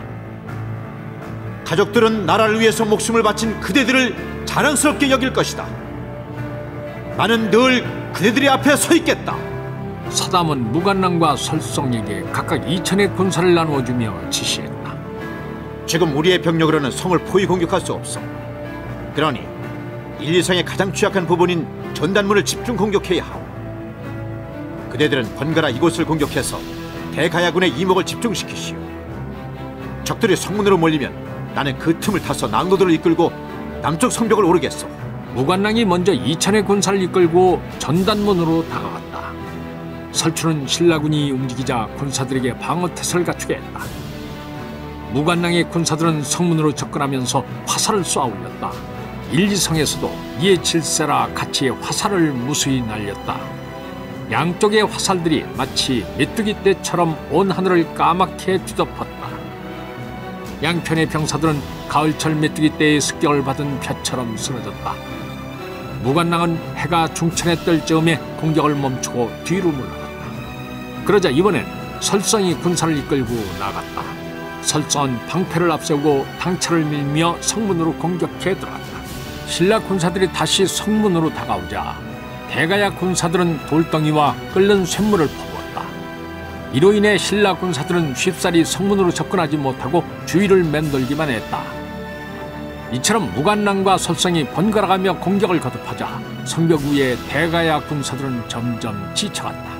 H: 가족들은 나라를 위해서 목숨을 바친 그대들을 자랑스럽게 여길 것이다. 나는 늘 그대들의 앞에 서 있겠다.
A: 사다함은 무관랑과 설성에게 각각 2000의 군사를 나누어주며 지시했다.
H: 지금 우리의 병력으로는 성을 포위 공격할 수 없어. 그러니 1, 2성의 가장 취약한 부분인 전단문을 집중 공격해야 하오. 그대들은 번갈아 이곳을 공격해서 대가야군의 이목을 집중시키시오. 적들이 성문으로 몰리면 나는 그 틈을 타서 낭도들을 이끌고 남쪽 성벽을 오르겠소.
A: 무관랑이 먼저 2000의 군사를 이끌고 전단문으로 다가왔다. 설추는 신라군이 움직이자 군사들에게 방어태세를 갖추게 했다. 무관랑의 군사들은 성문으로 접근하면서 화살을 쏘아 올렸다. 1, 2성에서도 이에 질세라 같이 화살을 무수히 날렸다. 양쪽의 화살들이 마치 메뚜기 떼처럼 온 하늘을 까맣게 뒤덮었다. 양편의 병사들은 가을철 메뚜기 떼의 습격을 받은 벼처럼 쓰러졌다. 무관랑은 해가 중천에 뜰 즈음에 공격을 멈추고 뒤로 물러갔다. 그러자 이번엔 설성이 군사를 이끌고 나갔다. 설성은 방패를 앞세우고 당차를 밀며 성문으로 공격해 들어갔다. 신라 군사들이 다시 성문으로 다가오자 대가야 군사들은 돌덩이와 끓는 쇳물을 퍼부었다. 이로 인해 신라 군사들은 쉽사리 성문으로 접근하지 못하고 주위를 맴돌기만 했다. 이처럼 무관랑과 설성이 번갈아가며 공격을 거듭하자 성벽 위에 대가야 군사들은 점점 지쳐갔다.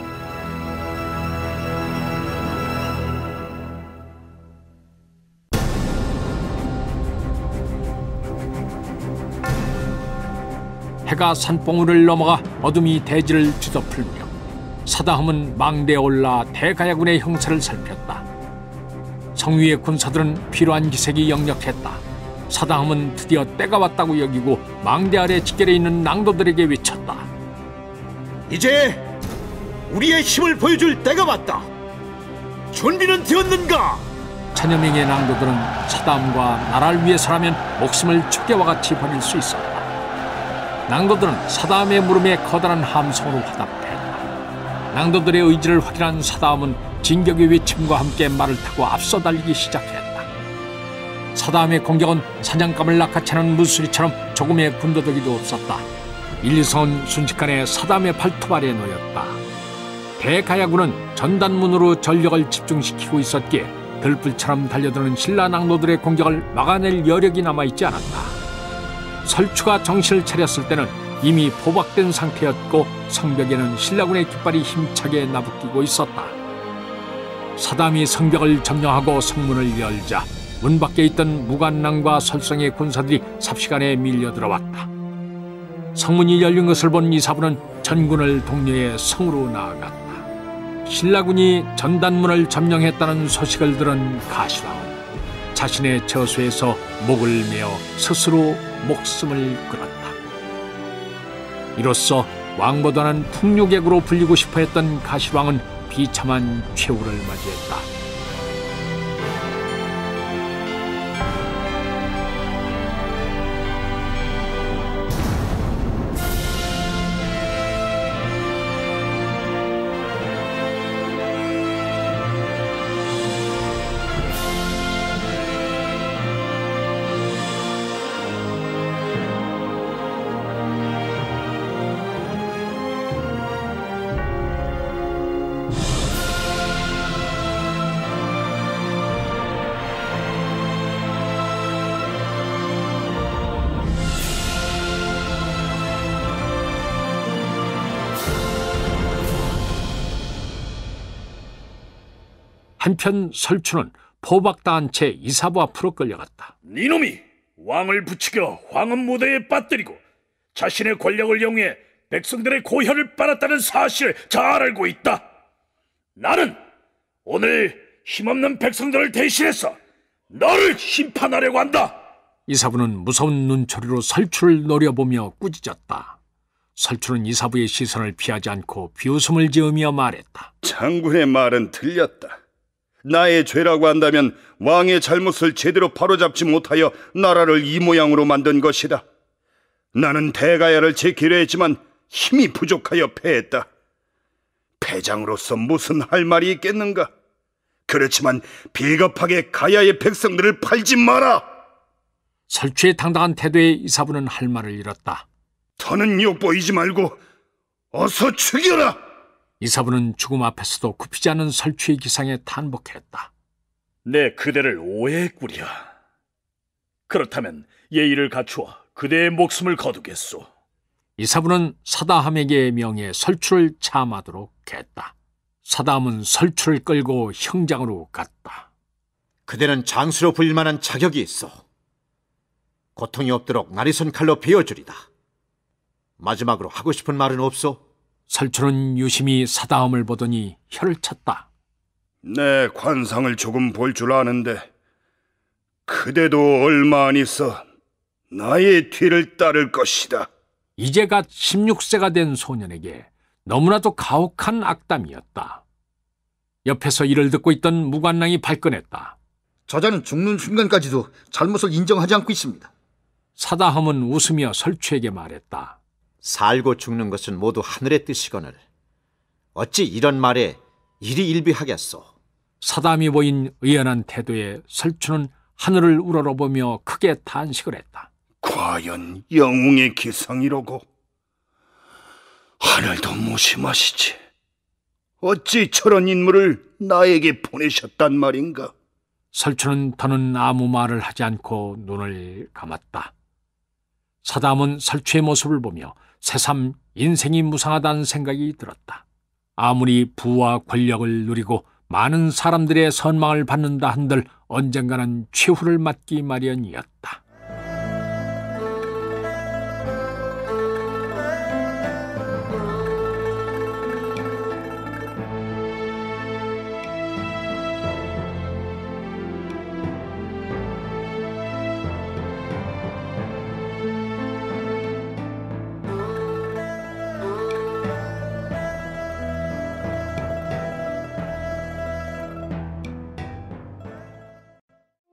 A: 해가 산봉우를 넘어가 어둠이 대지를 뒤덮으며 사다함은 망대에 올라 대가야군의 형세를 살폈다. 성위의 군사들은 필요한 기색이 역력했다. 사다함은 드디어 때가 왔다고 여기고 망대 아래 직결해 있는 낭도들에게 외쳤다.
H: 이제 우리의 힘을 보여줄 때가 왔다. 준비는 되었는가?
A: 1000여 명의 낭도들은 사다함과 나라를 위해서라면 목숨을 축계와 같이 버릴 수 있었다. 낭도들은 사다함의 물음에 커다란 함성으로 화답했다. 낭도들의 의지를 확인한 사다함은 진격의 외침과 함께 말을 타고 앞서 달리기 시작했다. 사다함의 공격은 사냥감을 낚아채는 물소리처럼 조금의 군더더기도 없었다. 1, 2성은 순식간에 사다함의 발톱 아래에 놓였다. 대가야군은 전단문으로 전력을 집중시키고 있었기에 들불처럼 달려드는 신라 낭도들의 공격을 막아낼 여력이 남아있지 않았다. 설추가 정신을 차렸을 때는 이미 포박된 상태였고 성벽에는 신라군의 깃발이 힘차게 나부끼고 있었다. 사다함이 성벽을 점령하고 성문을 열자 문 밖에 있던 무관랑과 설성의 군사들이 삽시간에 밀려 들어왔다. 성문이 열린 것을 본 이사부는 전군을 독려해 성으로 나아갔다. 신라군이 전단문을 점령했다는 소식을 들은 가시왕은 자신의 저수에서 목을 메어 스스로 목숨을 끊었다. 이로써 왕보다는 풍류객으로 불리고 싶어했던 가시왕은 비참한 최후를 맞이했다. 한편 설추는 포박당한 채 이사부 앞으로 끌려갔다.
D: 니놈이 왕을 부추겨 황혼 무대에 빠뜨리고 자신의 권력을 이용해 백성들의 고혈을 빨았다는 사실을 잘 알고 있다. 나는 오늘 힘없는 백성들을 대신해서 너를 심판하려고 한다.
A: 이사부는 무서운 눈초리로 설추를 노려보며 꾸짖었다. 설추는 이사부의 시선을 피하지 않고 비웃음을 지으며 말했다.
G: 장군의 말은 틀렸다. 나의 죄라고 한다면 왕의 잘못을 제대로 바로잡지 못하여 나라를 이 모양으로 만든 것이다. 나는 대가야를 지키려 했지만 힘이 부족하여 패했다. 패장으로서 무슨 할 말이 있겠는가? 그렇지만 비겁하게 가야의 백성들을 팔지 마라.
A: 설추의 당당한 태도에 이사부는 할 말을 잃었다.
G: 더는 욕보이지 말고 어서 죽여라.
A: 이사부는 죽음 앞에서도 굽히지 않은 설추의 기상에 탄복했다.
D: 내 그대를 오해했구려. 그렇다면 예의를 갖추어 그대의 목숨을 거두겠소.
A: 이사부는 사다함에게 명해 설추를 참하도록 했다. 사다함은 설추를 끌고 형장으로 갔다.
H: 그대는 장수로 불릴 만한 자격이 있어. 고통이 없도록 나리선 칼로 베어주리다. 마지막으로 하고 싶은 말은 없소?
A: 설추는 유심히 사다함을 보더니 혀를 찼다.
G: 내 관상을 조금 볼 줄 아는데 그대도 얼마 안 있어 나의 뒤를 따를 것이다.
A: 이제 갓 16세가 된 소년에게 너무나도 가혹한 악담이었다. 옆에서 이를 듣고 있던 무관랑이 발끈했다.
I: 저자는 죽는 순간까지도 잘못을 인정하지 않고 있습니다.
A: 사다함은 웃으며 설추에게 말했다.
H: 살고 죽는 것은 모두 하늘의 뜻이거늘 어찌 이런 말에 일희일비하겠소.
A: 사다함이 보인 의연한 태도에 설추는 하늘을 우러러보며 크게 탄식을 했다.
G: 과연 영웅의 기상이로고 하늘도 무심하시지. 어찌 저런 인물을 나에게 보내셨단 말인가?
A: 설추는 더는 아무 말을 하지 않고 눈을 감았다. 사다함은 설추의 모습을 보며 새삼 인생이 무상하다는 생각이 들었다. 아무리 부와 권력을 누리고 많은 사람들의 선망을 받는다 한들 언젠가는 최후를 맞기 마련이었다.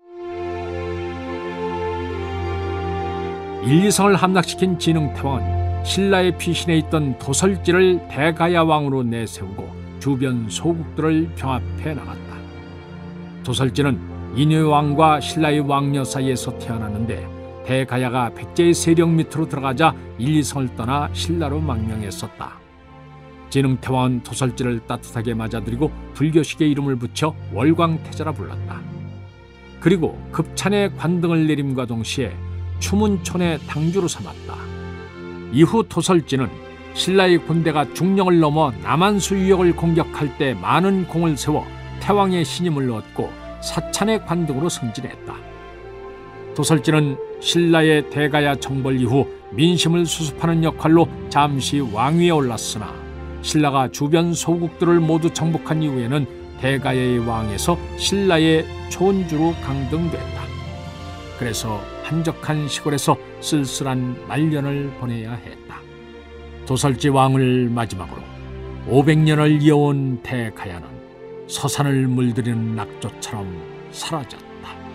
A: 일리성을 함락시킨 진흥태왕은 신라의 피신에 있던 도설지를 대가야 왕으로 내세우고 주변 소국들을 병합해 나갔다. 도설지는 인효왕과 신라의 왕녀 사이에서 태어났는데 대가야가 백제의 세력 밑으로 들어가자 1, 2성을 떠나 신라로 망명했었다. 진흥태왕은 도설지를 따뜻하게 맞아들이고 불교식의 이름을 붙여 월광태자라 불렀다. 그리고 급찬의 관등을 내림과 동시에 추문촌의 당주로 삼았다. 이후 도설지는 신라의 군대가 중령을 넘어 남한수 유역을 공격할 때 많은 공을 세워 태왕의 신임을 얻고 사찬의 관등으로 승진했다. 도설지는 신라의 대가야 정벌 이후 민심을 수습하는 역할로 잠시 왕위에 올랐으나 신라가 주변 소국들을 모두 정복한 이후에는 대가야의 왕에서 신라의 촌주로 강등됐다. 그래서 한적한 시골에서 쓸쓸한 말년을 보내야 했다. 도설지 왕을 마지막으로 500년을 이어온 대가야는 서산을 물들이는 낙조처럼 사라졌다.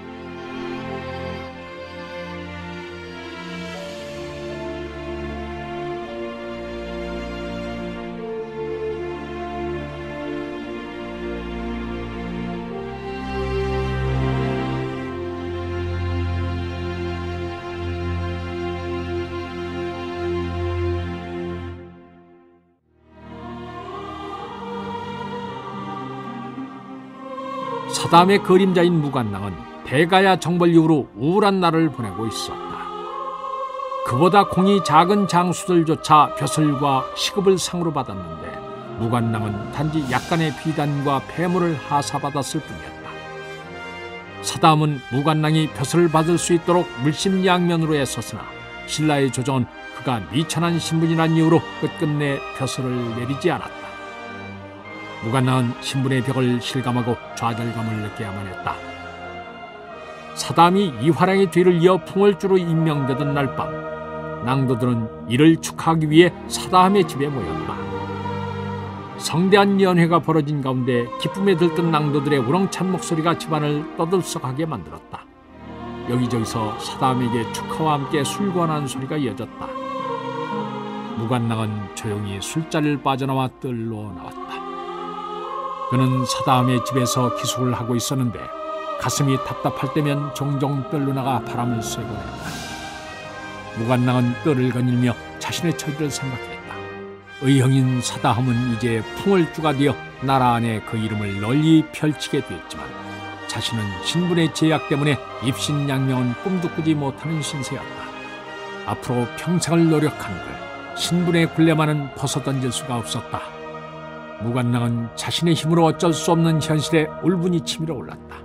A: 사담의 그림자인 무관낭은 대가야 정벌 이후로 우울한 날을 보내고 있었다. 그보다 공이 작은 장수들조차 벼슬과 시급을 상으로 받았는데 무관낭은 단지 약간의 비단과 폐물을 하사받았을 뿐이었다. 사담은 무관낭이 벼슬을 받을 수 있도록 물심양면으로 애썼으나 신라의 조정은 그가 미천한 신분이란 이유로 끝끝내 벼슬을 내리지 않았다. 무관낭은 신분의 벽을 실감하고 좌절감을 느껴야만 했다. 사담이 이화량의 뒤를 이어 풍월주로 임명되던 날 밤, 낭도들은 이를 축하하기 위해 사담의 집에 모였다. 성대한 연회가 벌어진 가운데 기쁨에 들뜬 낭도들의 우렁찬 목소리가 집안을 떠들썩하게 만들었다. 여기저기서 사담에게 축하와 함께 술관한 소리가 이어졌다. 무관낭은 조용히 술자리를 빠져나와 뜰로 나왔다. 그는 사담의 집에서 기숙을 하고 있었는데 가슴이 답답할 때면 종종 뜰로 나가 바람을 쐬곤 했다. 무관낭은 뜰을 거닐며 자신의 처지를 생각했다. 의형인 사다함은 이제 풍월주가 되어 나라 안에 그 이름을 널리 펼치게 됐지만 자신은 신분의 제약 때문에 입신양명은 꿈도 꾸지 못하는 신세였다. 앞으로 평생을 노력한 걸 신분의 굴레만은 벗어던질 수가 없었다. 무관낭은 자신의 힘으로 어쩔 수 없는 현실에 울분이 치밀어 올랐다.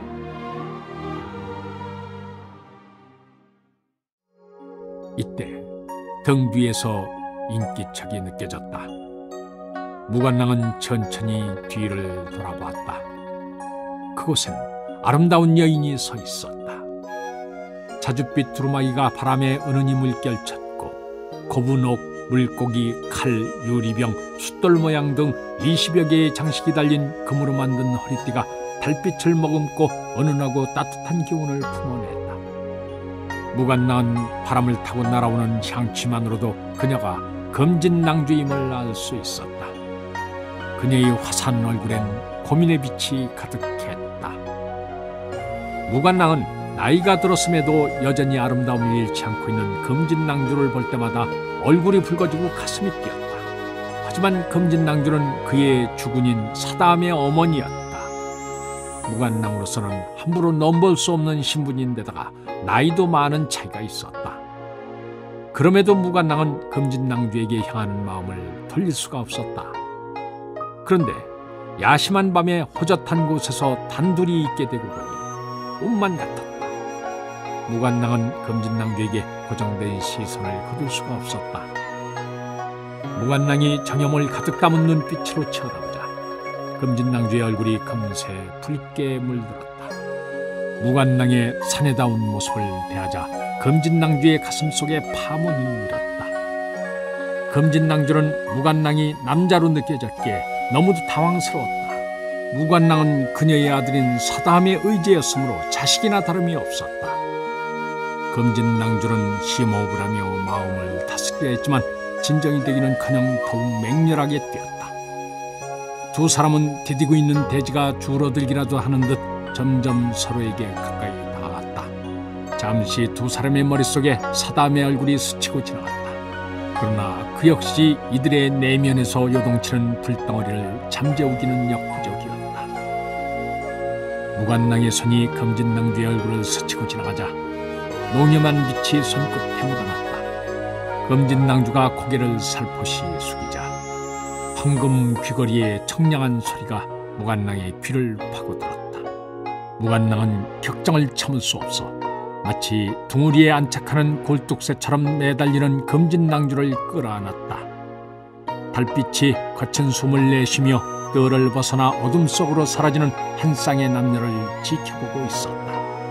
A: 이때 등 뒤에서 인기척이 느껴졌다. 무관낭은 천천히 뒤를 돌아보았다. 그곳엔 아름다운 여인이 서 있었다. 자줏빛 두루마기가 바람에 은은히 물결쳤고 고분옥, 물고기, 칼, 유리병, 숫돌 모양 등 20여 개의 장식이 달린 금으로 만든 허리띠가 달빛을 머금고 은은하고 따뜻한 기운을 품어냈다. 무관낭은 바람을 타고 날아오는 향취만으로도 그녀가 금진낭주임을 알 수 있었다. 그녀의 화사한 얼굴엔 고민의 빛이 가득했다. 무관낭은 나이가 들었음에도 여전히 아름다움을 잃지 않고 있는 금진낭주를 볼 때마다 얼굴이 붉어지고 가슴이 뛰었다. 하지만 금진낭주는 그의 주군인 사담의 어머니였다. 무관낭으로서는 함부로 넘볼 수 없는 신분인데다가 나이도 많은 차이가 있었다. 그럼에도 무관낭은 금진낭주에게 향하는 마음을 돌릴 수가 없었다. 그런데 야심한 밤에 호젓한 곳에서 단둘이 있게 되고 보니 꿈만 같았다. 무관낭은 금진낭주에게 고정된 시선을 거둘 수가 없었다. 무관낭이 정염을 가득 담은 눈빛으로 쳐다보자 금진낭주의 얼굴이 금세 붉게 물들었다. 무관낭의 사내다운 모습을 대하자 금진낭주의 가슴속에 파문이 일었다. 금진낭주는 무관낭이 남자로 느껴졌기에 너무도 당황스러웠다. 무관낭은 그녀의 아들인 사담의 의제였으므로 자식이나 다름이 없었다. 금진낭주는 심호흡을 하며 마음을 다스리려 했지만 진정이 되기는커녕 더욱 맹렬하게 뛰었다. 두 사람은 디디고 있는 대지가 줄어들기라도 하는 듯 점점 서로에게 가까이 다가갔다. 잠시 두 사람의 머릿속에 사담의 얼굴이 스치고 지나갔다. 그러나 그 역시 이들의 내면에서 요동치는 불덩어리를 잠재우기는 역부족이었다. 무관낭의 손이 검진낭주의 얼굴을 스치고 지나가자 농염한 빛이 손끝에 묻어났다. 검진낭주가 고개를 살포시 숙이자 황금 귀걸이의 청량한 소리가 무관낭의 귀를 파고들었다. 무관낭은 격정을 참을 수 없어 마치 둥우리에 안착하는 골뚝새처럼 매달리는 검진낭주를 끌어안았다. 달빛이 거친 숨을 내쉬며 뜰을 벗어나 어둠 속으로 사라지는 한 쌍의 남녀를 지켜보고 있었다.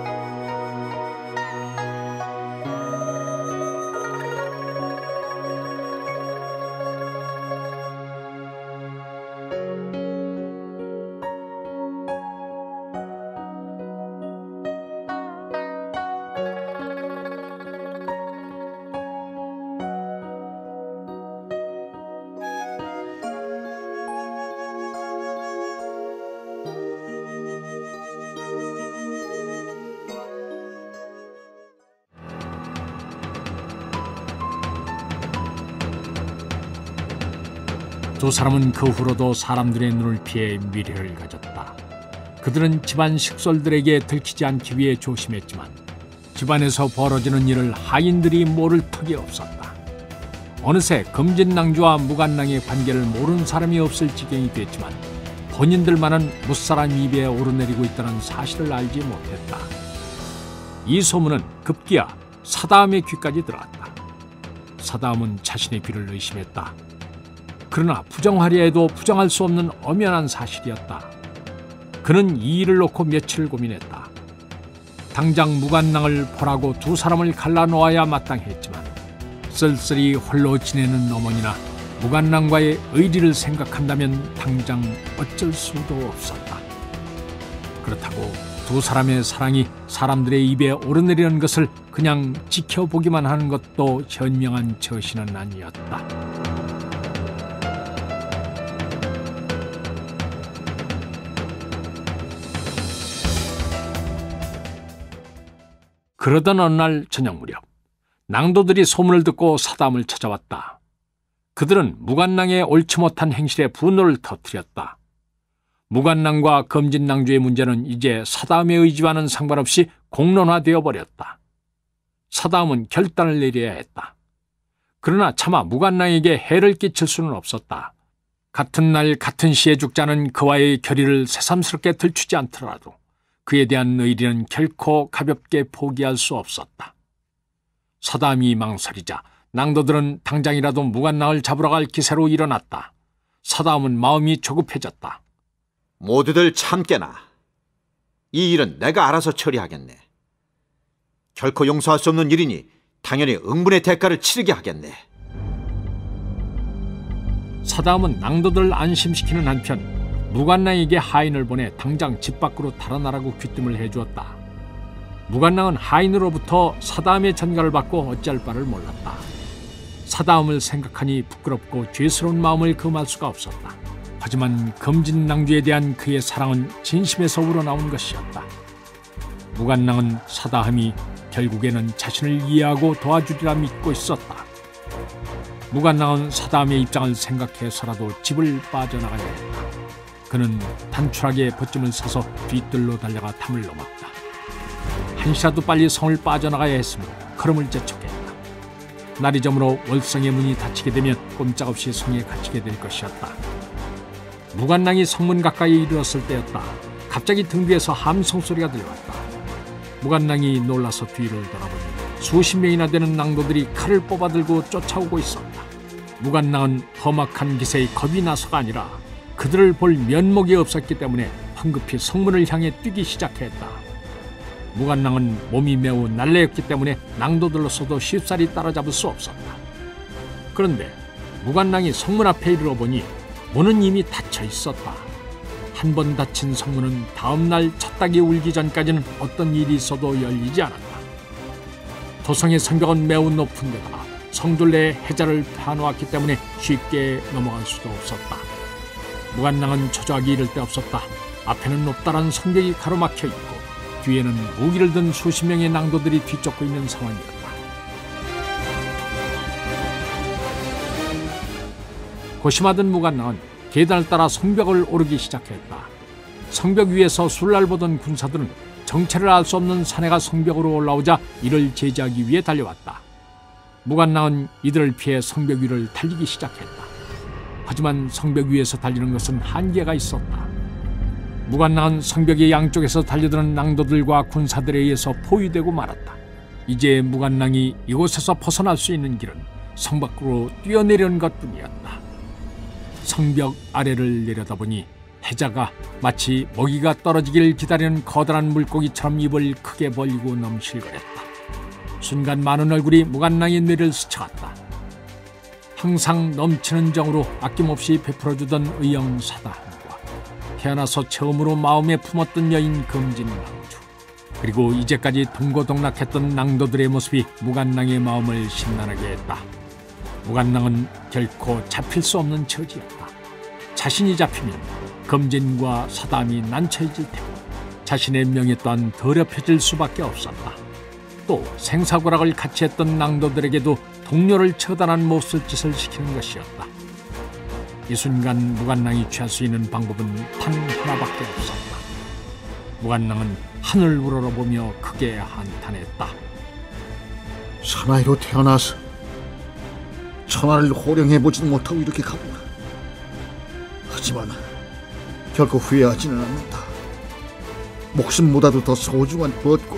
A: 두 사람은 그 후로도 사람들의 눈을 피해 미래를 가졌다. 그들은 집안 식솔들에게 들키지 않기 위해 조심했지만 집안에서 벌어지는 일을 하인들이 모를 턱이 없었다. 어느새 검진낭주와 무관낭의 관계를 모르는 사람이 없을 지경이 됐지만 본인들만은 무사람 입에 오르내리고 있다는 사실을 알지 못했다. 이 소문은 급기야 사다음의 귀까지 들어갔다. 사다음은 자신의 귀를 의심했다. 그러나 부정하려 해도 부정할 수 없는 엄연한 사실이었다. 그는 이 일을 놓고 며칠을 고민했다. 당장 무관낭을 벌하고 두 사람을 갈라놓아야 마땅했지만 쓸쓸히 홀로 지내는 어머니나 무관낭과의 의리를 생각한다면 당장 어쩔 수도 없었다. 그렇다고 두 사람의 사랑이 사람들의 입에 오르내리는 것을 그냥 지켜보기만 하는 것도 현명한 처신은 아니었다. 그러던 어느 날 저녁 무렵 낭도들이 소문을 듣고 사담을 찾아왔다. 그들은 무관낭의 옳지 못한 행실에 분노를 터뜨렸다. 무관낭과 검진낭주의 문제는 이제 사담의 의지와는 상관없이 공론화되어 버렸다. 사담은 결단을 내려야 했다. 그러나 차마 무관낭에게 해를 끼칠 수는 없었다. 같은 날 같은 시에 죽자는 그와의 결의를 새삼스럽게 들추지 않더라도 그에 대한 의리는 결코 가볍게 포기할 수 없었다. 사담이 망설이자 낭도들은 당장이라도 무관낭을 잡으러 갈 기세로 일어났다. 사담은 마음이 조급해졌다.
H: 모두들 참깨나. 이 일은 내가 알아서 처리하겠네. 결코 용서할 수 없는 일이니 당연히 응분의 대가를 치르게 하겠네.
A: 사담은 낭도들을 안심시키는 한편 무관낭에게 하인을 보내 당장 집 밖으로 달아나라고 귀띔을 해주었다. 무관낭은 하인으로부터 사담의 전가를 받고 어찌할 바를 몰랐다. 사담을 생각하니 부끄럽고 죄스러운 마음을 금할 수가 없었다. 하지만 검진낭주에 대한 그의 사랑은 진심에서 우러나온 것이었다. 무관낭은 사담이 결국에는 자신을 이해하고 도와주리라 믿고 있었다. 무관낭은 사담의 입장을 생각해서라도 집을 빠져나가야 했다. 그는 단출하게 벗짐을 사서 뒤뜰로 달려가 담을 넘었다. 한시라도 빨리 성을 빠져나가야 했으므로 걸음을 재촉했다. 날이 저물어 월성의 문이 닫히게 되면 꼼짝없이 성에 갇히게 될 것이었다. 무관낭이 성문 가까이 이르렀을 때였다. 갑자기 등 뒤에서 함성 소리가 들려왔다. 무관낭이 놀라서 뒤를 돌아보니 수십 명이나 되는 낭도들이 칼을 뽑아들고 쫓아오고 있었다. 무관낭은 험악한 기세에 겁이 나서가 아니라 그들을 볼 면목이 없었기 때문에 황급히 성문을 향해 뛰기 시작했다. 무관낭은 몸이 매우 날래였기 때문에 낭도들로서도 쉽사리 따라잡을 수 없었다. 그런데 무관낭이 성문 앞에 이르러 보니 문은 이미 닫혀 있었다. 한 번 닫힌 성문은 다음 날 첫 닭이 울기 전까지는 어떤 일이 있어도 열리지 않았다. 도성의 성벽은 매우 높은 데다가 성둘레에 해자를 파놓았기 때문에 쉽게 넘어갈 수도 없었다. 무간낭은 초조하기 이를 데 없었다. 앞에는 높다란 성벽이 가로막혀 있고 뒤에는 무기를 든 수십 명의 낭도들이 뒤쫓고 있는 상황이었다. 고심하던 무간낭은 계단을 따라 성벽을 오르기 시작했다. 성벽 위에서 술날 보던 군사들은 정체를 알 수 없는 사내가 성벽으로 올라오자 이를 제지하기 위해 달려왔다. 무간낭은 이들을 피해 성벽 위를 달리기 시작했다. 하지만 성벽 위에서 달리는 것은 한계가 있었다. 무간낭은 성벽의 양쪽에서 달려드는 낭도들과 군사들에 의해서 포위되고 말았다. 이제 무간낭이 이곳에서 벗어날 수 있는 길은 성 밖으로 뛰어내려는 것뿐이었다. 성벽 아래를 내려다보니 해자가 마치 먹이가 떨어지길 기다리는 커다란 물고기처럼 입을 크게 벌리고 넘실거렸다. 순간 많은 얼굴이 무간낭의 뇌를 스쳐갔다. 항상 넘치는 정으로 아낌없이 베풀어주던 의영사다함과 태어나서 처음으로 마음에 품었던 여인 금진낭주, 그리고 이제까지 동고동락했던 낭도들의 모습이 무간낭의 마음을 심란하게 했다. 무간낭은 결코 잡힐 수 없는 처지였다. 자신이 잡히면 금진과 사담이 난처해질 테고 자신의 명예 또한 더럽혀질 수밖에 없었다. 또 생사고락을 같이 했던 낭도들에게도 동료를 처단한 못쓸 짓을 시키는 것이었다. 이 순간 무간낭이 취할 수 있는 방법은 단 하나밖에 없었다. 무간낭은 하늘 우러러보며 크게 한탄했다.
I: 사나이로 태어나서 천하를 호령해보지는 못하고 이렇게 가보라. 하지만 결코 후회하지는 않는다. 목숨보다도 더 소중한 벗과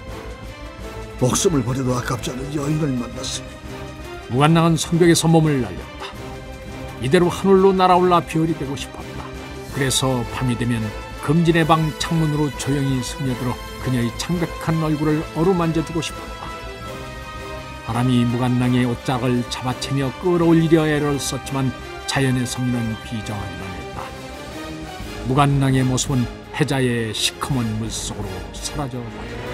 I: 목숨을 버려도 아깝지 않은 여인을 만났으니.
A: 무간낭은 성벽에서 몸을 날렸다. 이대로 하늘로 날아올라 별이 되고 싶었다. 그래서 밤이 되면 금진의 방 창문으로 조용히 스며들어 그녀의 창백한 얼굴을 어루만져주고 싶었다. 바람이 무간낭의 옷자락을 잡아채며 끌어올리려 애를 썼지만 자연의 섭리는 비정하기만 했다. 무간낭의 모습은 해자의 시커먼 물속으로 사라져버렸다.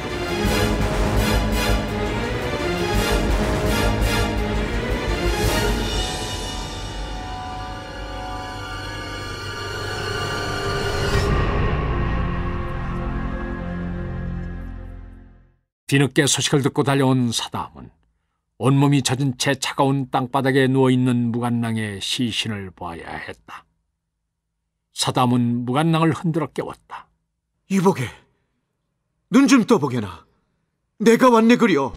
A: 뒤늦게 소식을 듣고 달려온 사담은 온몸이 젖은 채 차가운 땅바닥에 누워있는 무간낭의 시신을 보아야 했다. 사담은 무간낭을 흔들어 깨웠다.
H: 이보게, 눈 좀 떠보게나. 내가 왔네 그려.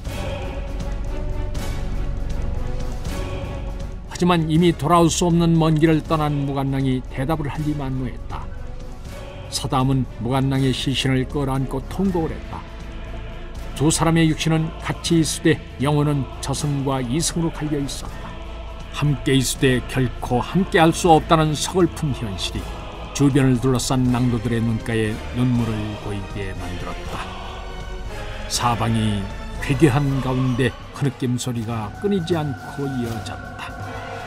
A: 하지만 이미 돌아올 수 없는 먼 길을 떠난 무간낭이 대답을 하리 만무했다. 사담은 무간낭의 시신을 끌어안고 통곡을 했다. 두 사람의 육신은 같이 있으되 영혼은 저승과 이승으로 갈려 있었다. 함께 있으되 결코 함께할 수 없다는 서글픈 현실이 주변을 둘러싼 낭도들의 눈가에 눈물을 고이게 만들었다. 사방이 회개한 가운데 흐느낌 소리가 끊이지 않고 이어졌다.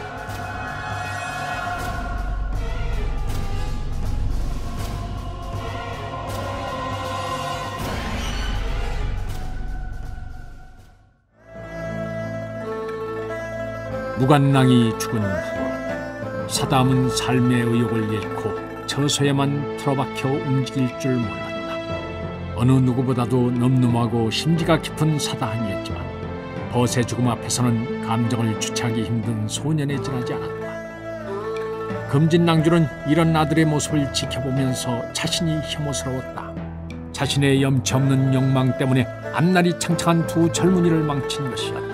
A: 무간낭이 죽은 후 사담은 삶의 의욕을 잃고 저소에만 틀어박혀 움직일 줄 몰랐다. 어느 누구보다도 늠름하고 심지가 깊은 사다함이었지만 벗의 죽음 앞에서는 감정을 주체하기 힘든 소년에 지나지 않았다. 금진낭주는 이런 아들의 모습을 지켜보면서 자신이 혐오스러웠다. 자신의 염치 없는 욕망 때문에 앞날이 창창한 두 젊은이를 망친 것이었다.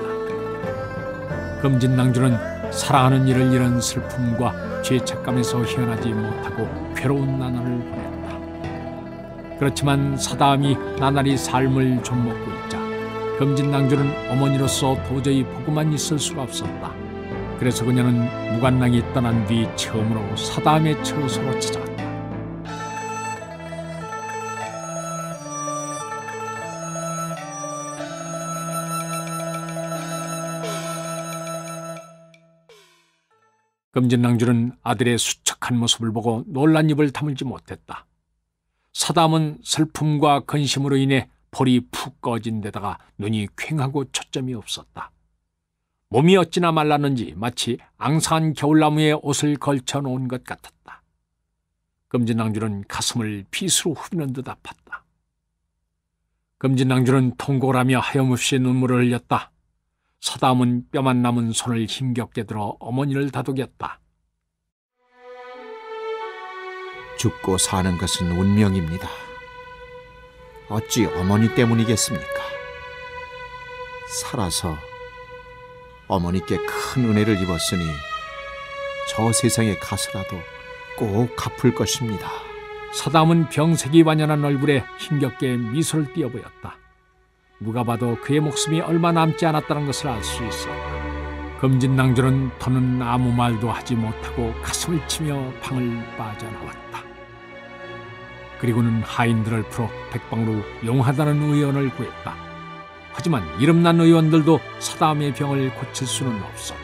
A: 금진낭주는 사랑하는 이를 잃은 슬픔과 죄책감에서 헤어나지 못하고 괴로운 나날을 보냈다. 그렇지만 사다함이 나날이 삶을 좀먹고 있자 금진낭주는 어머니로서 도저히 보고만 있을 수가 없었다. 그래서 그녀는 무간낭이 떠난 뒤 처음으로 사다함의 처소로 찾아갔다. 금진낭주는 아들의 수척한 모습을 보고 놀란 입을 다물지 못했다. 사담은 슬픔과 근심으로 인해 볼이 푹 꺼진 데다가 눈이 퀭하고 초점이 없었다. 몸이 어찌나 말랐는지 마치 앙상한 겨울나무에 옷을 걸쳐 놓은 것 같았다. 금진낭주는 가슴을 빗으로 후비는 듯 아팠다. 금진낭주는 통곡하며 하염없이 눈물을 흘렸다. 서다음은 뼈만 남은 손을 힘겹게 들어 어머니를 다독였다.
H: 죽고 사는 것은 운명입니다. 어찌 어머니 때문이겠습니까? 살아서 어머니께 큰 은혜를 입었으니 저 세상에 가서라도 꼭 갚을 것입니다.
A: 서다음은 병색이 완연한 얼굴에 힘겹게 미소를 띄어 보였다. 누가 봐도 그의 목숨이 얼마 남지 않았다는 것을 알 수 있었다. 금진낭주는 더는 아무 말도 하지 못하고 가슴을 치며 방을 빠져나왔다. 그리고는 하인들을 풀어 백방으로 용하다는 의원을 구했다. 하지만 이름난 의원들도 서다음의 병을 고칠 수는 없었다.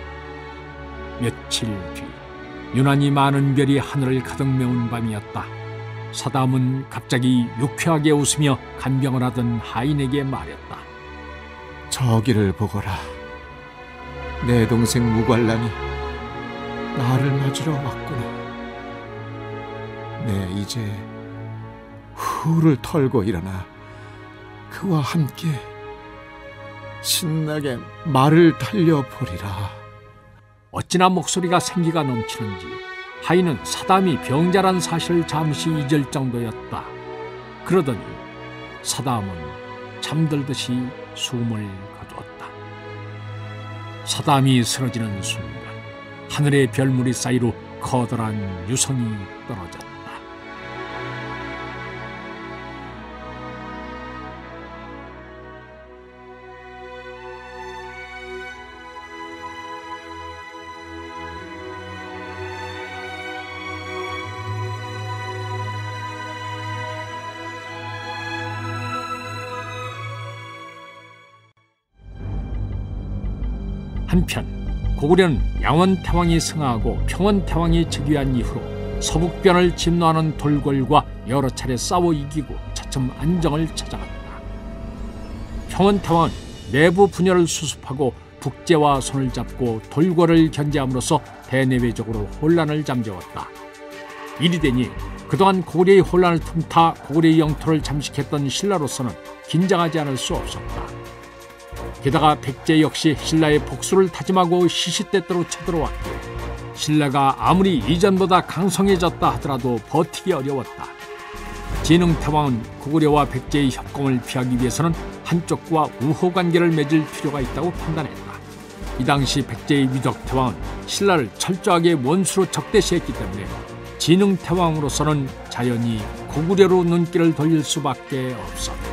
A: 며칠 뒤 유난히 많은 별이 하늘을 가득 메운 밤이었다. 서다음은 갑자기 유쾌하게 웃으며 간병을 하던 하인에게 말했다.
H: 저기를 보거라. 내 동생 무관란이 나를 맞으러 왔구나. 내 이제 후를 털고 일어나 그와 함께 신나게 말을 달려보리라.
A: 어찌나 목소리가 생기가 넘치는지 하인은 서다음이 병자란 사실을 잠시 잊을 정도였다. 그러더니 서다음은 잠들듯이 숨을 거두었다. 서다음이 쓰러지는 순간 하늘의 별무리 사이로 커다란 유성이 떨어졌다. 한편 고구려는 양원태왕이 승하하고 평원태왕이 즉위한 이후로 서북변을 진노하는 돌궐과 여러 차례 싸워 이기고 차츰 안정을 찾아갔다. 평원태왕은 내부 분열을 수습하고 북제와 손을 잡고 돌궐을 견제함으로써 대내외적으로 혼란을 잠재웠다. 이리 되니 그동안 고구려의 혼란을 틈타 고구려의 영토를 잠식했던 신라로서는 긴장하지 않을 수 없었다. 게다가 백제 역시 신라의 복수를 다짐하고 시시때때로 쳐들어왔고 신라가 아무리 이전보다 강성해졌다 하더라도 버티기 어려웠다. 진흥태왕은 고구려와 백제의 협공을 피하기 위해서는 한쪽과 우호관계를 맺을 필요가 있다고 판단했다. 이 당시 백제의 위덕태왕은 신라를 철저하게 원수로 적대시했기 때문에 진흥태왕으로서는 자연히 고구려로 눈길을 돌릴 수밖에 없었다.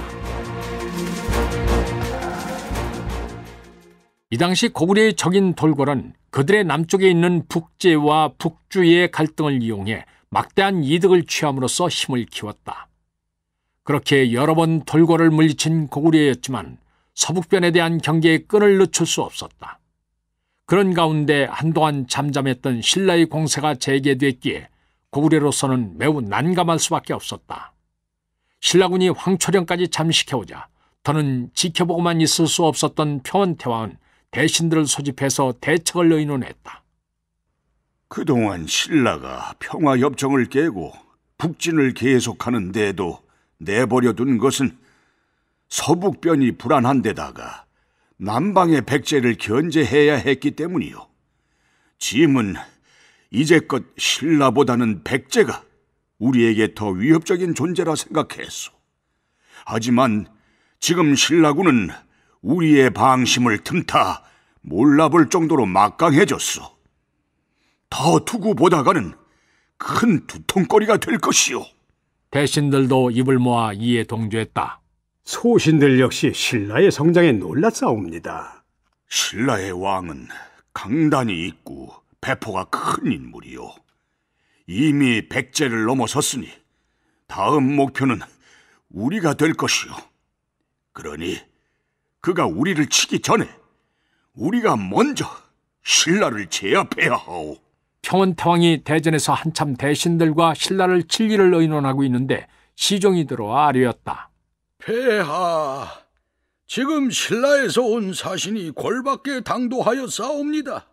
A: 이 당시 고구려의 적인 돌궐은 그들의 남쪽에 있는 북제와 북주의 갈등을 이용해 막대한 이득을 취함으로써 힘을 키웠다. 그렇게 여러 번 돌궐을 물리친 고구려였지만 서북변에 대한 경계의 끈을 늦출 수 없었다. 그런 가운데 한동안 잠잠했던 신라의 공세가 재개됐기에 고구려로서는 매우 난감할 수밖에 없었다. 신라군이 황초령까지 잠식해오자 더는 지켜보고만 있을 수 없었던 평원태왕은 대신들을 소집해서 대책을 의논했다.
L: 그동안 신라가 평화협정을 깨고 북진을 계속하는 데도 내버려둔 것은 서북변이 불안한 데다가 남방의 백제를 견제해야 했기 때문이요. 짐은 이제껏 신라보다는 백제가 우리에게 더 위협적인 존재라 생각했소. 하지만 지금 신라군은 우리의 방심을 틈타 몰라볼 정도로 막강해졌소. 더 두고 보다가는 큰 두통거리가 될 것이오.
A: 대신들도 입을 모아 이에 동조했다.
M: 소신들 역시 신라의 성장에 놀랐사옵니다.
L: 신라의 왕은 강단이 있고 배포가 큰 인물이요. 이미 백제를 넘어섰으니 다음 목표는 우리가 될 것이오. 그러니 그가 우리를 치기 전에 우리가 먼저 신라를 제압해야 하오.
A: 평원태왕이 대전에서 한참 대신들과 신라를 칠 일을 의논하고 있는데 시종이 들어와 아뢰었다.
D: 폐하, 지금 신라에서 온 사신이 궐밖에 당도하여 싸웁니다.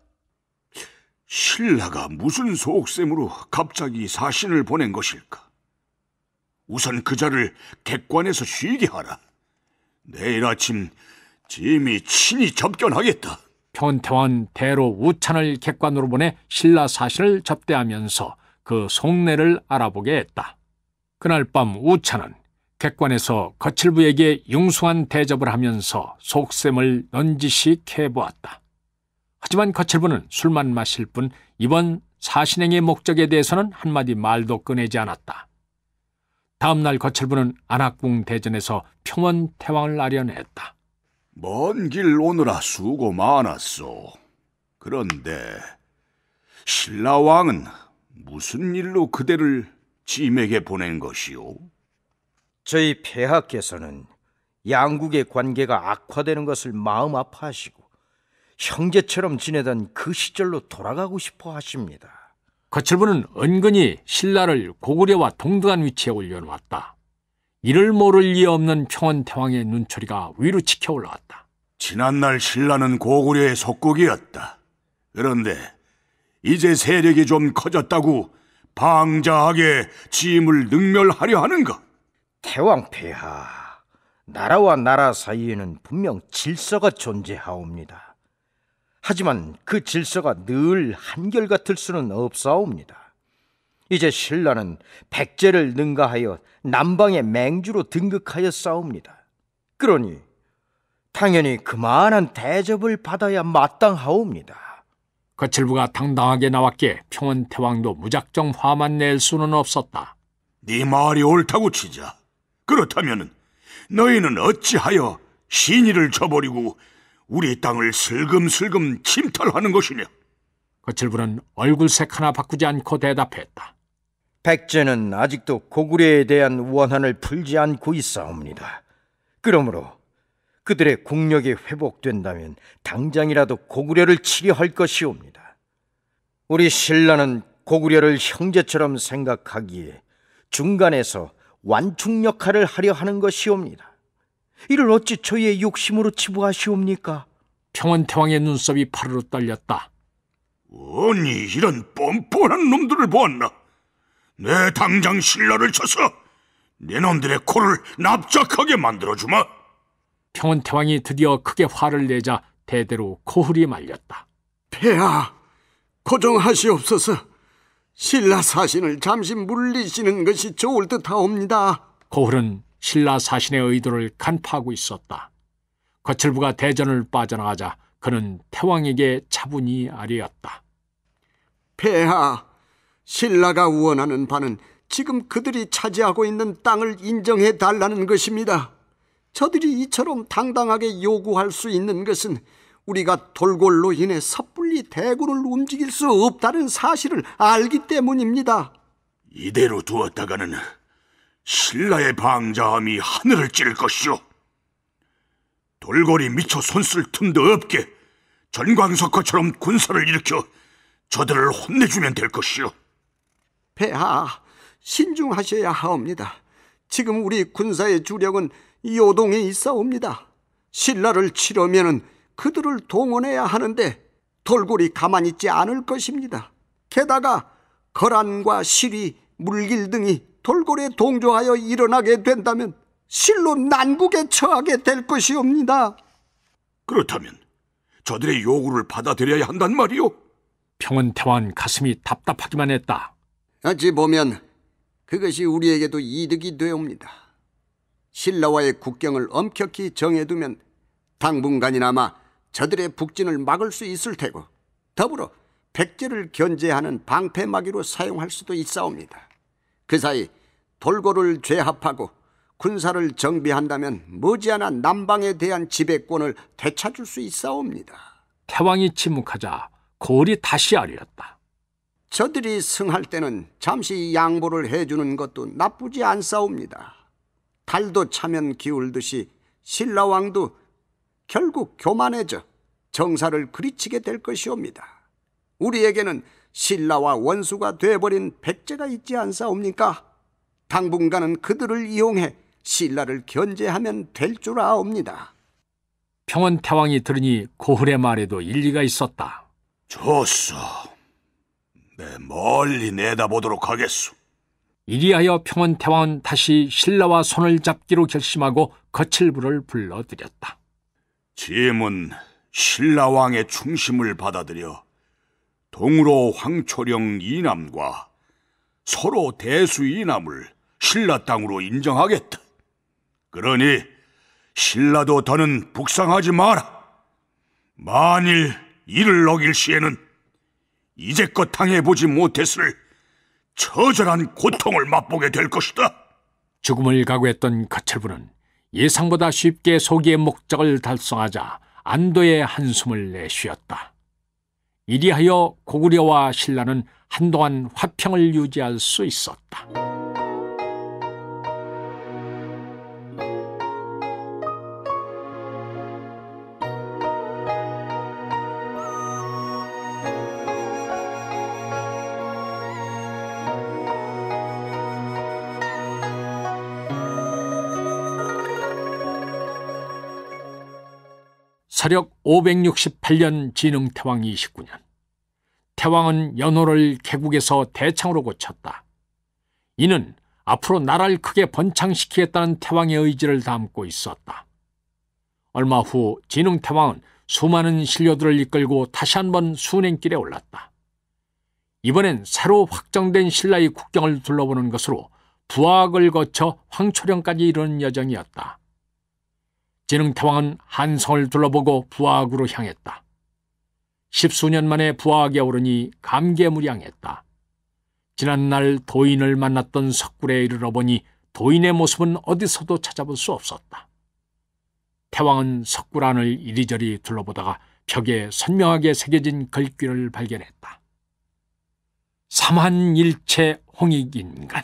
L: 신라가 무슨 속셈으로 갑자기 사신을 보낸 것일까? 우선 그 자를 객관에서 쉬게 하라. 내일 아침 짐이 친히 접견하겠다.
A: 평원태왕은 대로 우찬을 객관으로 보내 신라 사신을 접대하면서 그 속내를 알아보게 했다. 그날 밤 우찬은 객관에서 거칠부에게 융숭한 대접을 하면서 속셈을 넌지시 캐보았다. 하지만 거칠부는 술만 마실 뿐 이번 사신행의 목적에 대해서는 한마디 말도 꺼내지 않았다. 다음 날 거칠부는 안학궁 대전에서 평원태왕을 아련했다.
L: 먼 길 오느라 수고 많았소. 그런데 신라왕은 무슨 일로 그대를 짐에게 보낸 것이오?
N: 저희 폐하께서는 양국의 관계가 악화되는 것을 마음 아파하시고 형제처럼 지내던 그 시절로 돌아가고 싶어 하십니다.
A: 거칠부는 은근히 신라를 고구려와 동등한 위치에 올려놓았다. 이를 모를 리 없는 평원태왕의 눈초리가 위로 치켜 올라왔다.
L: 지난날 신라는 고구려의 속국이었다. 그런데 이제 세력이 좀 커졌다고 방자하게 짐을 능멸하려 하는가?
N: 태왕 폐하, 나라와 나라 사이에는 분명 질서가 존재하옵니다. 하지만 그 질서가 늘 한결같을 수는 없사옵니다. 이제 신라는 백제를 능가하여 남방의 맹주로 등극하였사옵니다. 그러니 당연히 그만한 대접을 받아야 마땅하옵니다.
A: 거칠부가 당당하게 나왔기에 평원태왕도 무작정 화만 낼 수는 없었다.
L: 네 말이 옳다고 치자. 그렇다면 너희는 어찌하여 신의를 저버리고 우리 땅을 슬금슬금 침탈하는 것이냐?
A: 거칠부는 얼굴색 하나 바꾸지 않고 대답했다.
N: 백제는 아직도 고구려에 대한 원한을 풀지 않고 있사옵니다. 그러므로 그들의 국력이 회복된다면 당장이라도 고구려를 치려 할 것이옵니다. 우리 신라는 고구려를 형제처럼 생각하기에 중간에서 완충 역할을 하려 하는 것이옵니다. 이를 어찌 저희의 욕심으로 치부하시옵니까?
A: 평원태왕의 눈썹이 파르르 떨렸다.
L: 아니, 이런 뻔뻔한 놈들을 보았나? 내 당장 신라를 쳐서 내 놈들의 코를 납작하게 만들어주마.
A: 평원태왕이 드디어 크게 화를 내자 대대로 코흘이 말렸다.
O: 폐하, 고정하시옵소서. 신라 사신을 잠시 물리시는 것이 좋을 듯하옵니다.
A: 코흘은 신라 사신의 의도를 간파하고 있었다. 거칠부가 대전을 빠져나가자 그는 태왕에게 차분히 아뢰었다.
O: 폐하, 신라가 원하는 바는 지금 그들이 차지하고 있는 땅을 인정해 달라는 것입니다. 저들이 이처럼 당당하게 요구할 수 있는 것은 우리가 돌궐로 인해 섣불리 대군을 움직일 수 없다는 사실을 알기 때문입니다.
L: 이대로 두었다가는 신라의 방자함이 하늘을 찌를 것이오. 돌궐이 미처 손쓸 틈도 없게 전광석화처럼 군사를 일으켜 저들을 혼내주면 될 것이오.
O: 폐하, 신중하셔야 하옵니다. 지금 우리 군사의 주력은 요동에 있사옵니다. 신라를 치려면은 그들을 동원해야 하는데 돌궐이 가만히 있지 않을 것입니다. 게다가 거란과 시리, 물길 등이 돌궐에 동조하여 일어나게 된다면 실로 난국에 처하게 될 것이옵니다.
L: 그렇다면 저들의 요구를 받아들여야 한단 말이오?
A: 평원태왕은 가슴이 답답하기만 했다.
O: 어찌 보면 그것이 우리에게도 이득이 되옵니다. 신라와의 국경을 엄격히 정해두면 당분간이나마 저들의 북진을 막을 수 있을 테고 더불어 백제를 견제하는 방패막이로 사용할 수도 있사옵니다. 그 사이 돌궐을 제압하고 군사를 정비한다면 머지않아 남방에 대한 지배권을 되찾을 수 있사옵니다.
A: 태왕이 침묵하자 고을이 다시 아뢰었다.
O: 저들이 승할 때는 잠시 양보를 해주는 것도 나쁘지 않사옵니다. 달도 차면 기울듯이 신라왕도 결국 교만해져 정사를 그리치게 될 것이옵니다. 우리에게는 신라와 원수가 돼버린 백제가 있지 않사옵니까? 당분간은 그들을 이용해 신라를 견제하면 될 줄 아옵니다.
A: 평원태왕이 들으니 고흐의 말에도 일리가 있었다.
L: 좋소. 내 멀리 내다보도록 하겠소.
A: 이리하여 평원태왕은 다시 신라와 손을 잡기로 결심하고 거칠부를 불러들였다.
L: 짐은 신라왕의 충심을 받아들여 동으로 황초령 이남과 서로 대수 이남을 신라 땅으로 인정하겠다. 그러니 신라도 더는 북상하지 마라. 만일 이를 어길 시에는 이제껏 당해보지 못했을 처절한 고통을 맛보게 될 것이다.
A: 죽음을 각오했던 거칠부는 예상보다 쉽게 소기의 목적을 달성하자 안도의 한숨을 내쉬었다. 이리하여 고구려와 신라는 한동안 화평을 유지할 수 있었다. 서력 568년 진흥태왕 29년, 태왕은 연호를 개국에서 대창으로 고쳤다. 이는 앞으로 나라를 크게 번창시키겠다는 태왕의 의지를 담고 있었다. 얼마 후 진흥태왕은 수많은 신료들을 이끌고 다시 한번 순행길에 올랐다. 이번엔 새로 확정된 신라의 국경을 둘러보는 것으로 부학을 거쳐 황초령까지 이르는 여정이었다. 진흥태왕은 한성을 둘러보고 부학으로 향했다. 10수년 만에 부학에 오르니 감개무량했다. 지난날 도인을 만났던 석굴에 이르러 보니 도인의 모습은 어디서도 찾아볼 수 없었다. 태왕은 석굴 안을 이리저리 둘러보다가 벽에 선명하게 새겨진 글귀를 발견했다. 삼한일체 홍익인간.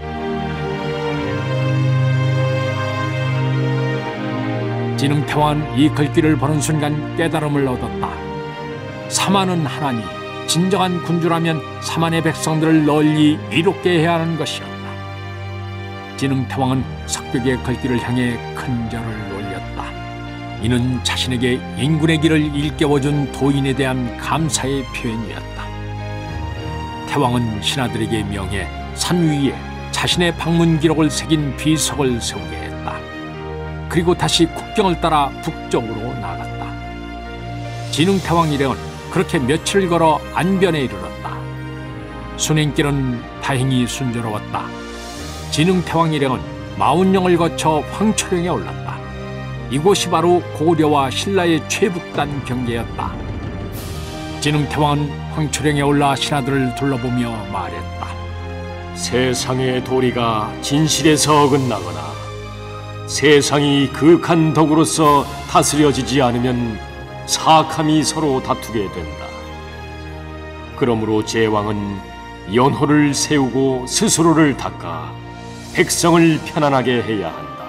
A: 진흥태왕은 이 글귀를 보는 순간 깨달음을 얻었다. 사만은 하나니 진정한 군주라면 사만의 백성들을 널리 이롭게 해야 하는 것이었다. 진흥태왕은 석벽의 글귀를 향해 큰 절을 올렸다. 이는 자신에게 인군의 길을 일깨워준 도인에 대한 감사의 표현이었다. 태왕은 신하들에게 명해 산 위에 자신의 방문 기록을 새긴 비석을 세우게 했다. 그리고 다시 국경을 따라 북쪽으로 나갔다. 진흥태왕 일행은 그렇게 며칠 걸어 안변에 이르렀다. 순행길은 다행히 순조로웠다. 진흥태왕 일행은 마운령을 거쳐 황초령에 올랐다. 이곳이 바로 고구려와 신라의 최북단 경계였다. 진흥태왕은 황초령에 올라 신하들을 둘러보며 말했다.
B: 세상의 도리가 진실에서 어긋나거나 세상이 극한 덕으로서 다스려지지 않으면 사악함이 서로 다투게 된다. 그러므로 제왕은 연호를 세우고 스스로를 닦아 백성을 편안하게 해야 한다.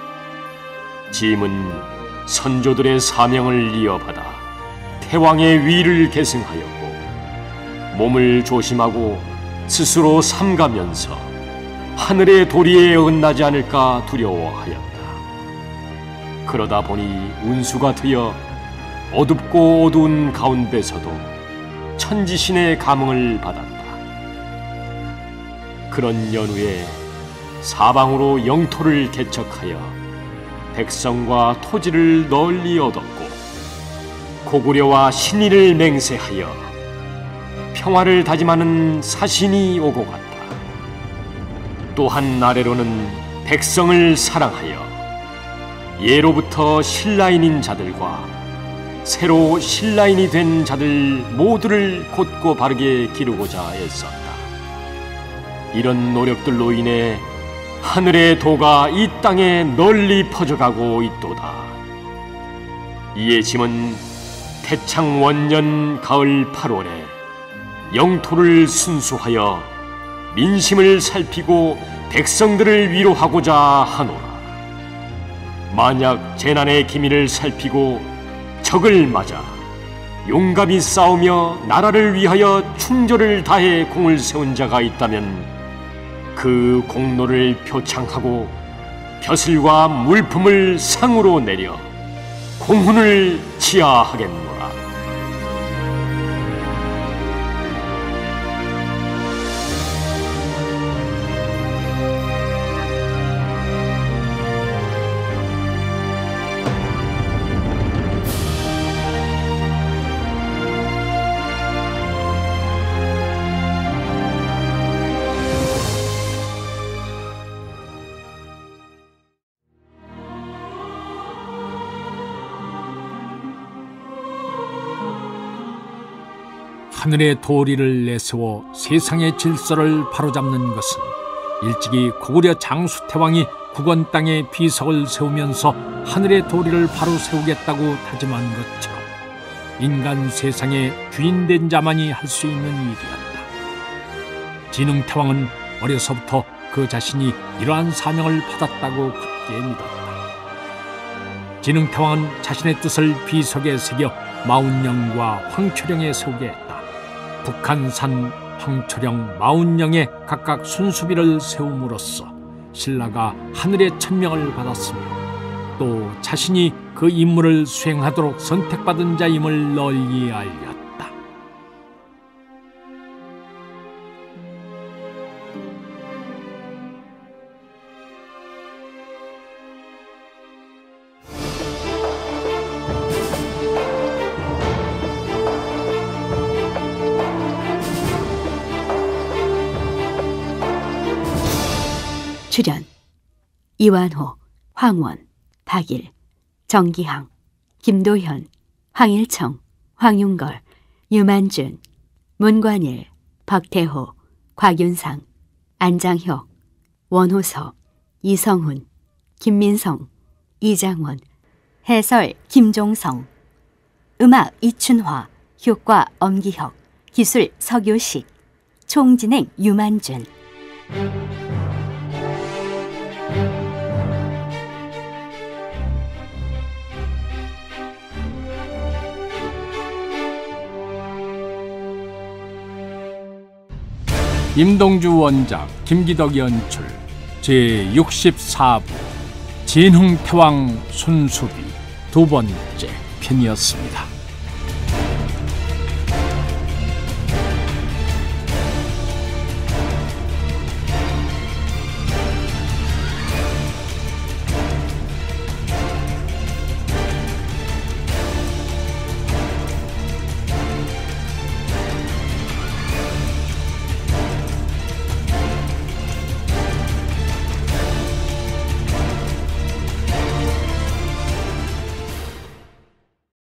B: 짐은 선조들의 사명을 이어받아 태왕의 위를 계승하였고 몸을 조심하고 스스로 삼가면서 하늘의 도리에 어긋나지 않을까 두려워하였다. 그러다 보니 운수가 트여 어둡고 어두운 가운데서도 천지신의 감흥을 받았다. 그런 연후에 사방으로 영토를 개척하여 백성과 토지를 널리 얻었고 고구려와 신의를 맹세하여 평화를 다짐하는 사신이 오고 갔다. 또한 아래로는 백성을 사랑하여 예로부터 신라인인 자들과 새로 신라인이 된 자들 모두를 곧고 바르게 기르고자 애썼다. 이런 노력들로 인해 하늘의 도가 이 땅에 널리 퍼져가고 있도다. 이에 짐은 태창 원년 가을 8월에 영토를 순수하여 민심을 살피고 백성들을 위로하고자 하노라. 만약 재난의 기미를 살피고 적을 맞아 용감히 싸우며 나라를 위하여 충절을 다해 공을 세운 자가 있다면 그 공로를 표창하고 벼슬과 물품을 상으로 내려 공훈을 치하하겠노라.
A: 하늘의 도리를 내세워 세상의 질서를 바로잡는 것은 일찍이 고구려 장수태왕이 국원 땅에 비석을 세우면서 하늘의 도리를 바로 세우겠다고 다짐한 것처럼 인간 세상의 주인된 자만이 할 수 있는 일이었다. 진흥태왕은 어려서부터 그 자신이 이러한 사명을 받았다고 굳게 믿었다. 진흥태왕은 자신의 뜻을 비석에 새겨 마운령과 황초령에 세우게 했다. 북한산, 황초령, 마운령에 각각 순수비를 세움으로써 신라가 하늘의 천명을 받았으며 또 자신이 그 임무를 수행하도록 선택받은 자임을 널리 알렸다.
P: 출연 이완호, 황원, 박일, 정기항, 김도현, 황일청, 황윤걸, 유만준, 문관일, 박태호, 곽윤상, 안장혁, 원호섭, 이성훈, 김민성, 이장원. 해설 김종성. 음악 이춘화. 효과 엄기혁. 기술 서교식. 총진행 유만준.
A: 임동주 원작, 김기덕 연출, 제64부 진흥태왕 순수비 두 번째 편이었습니다.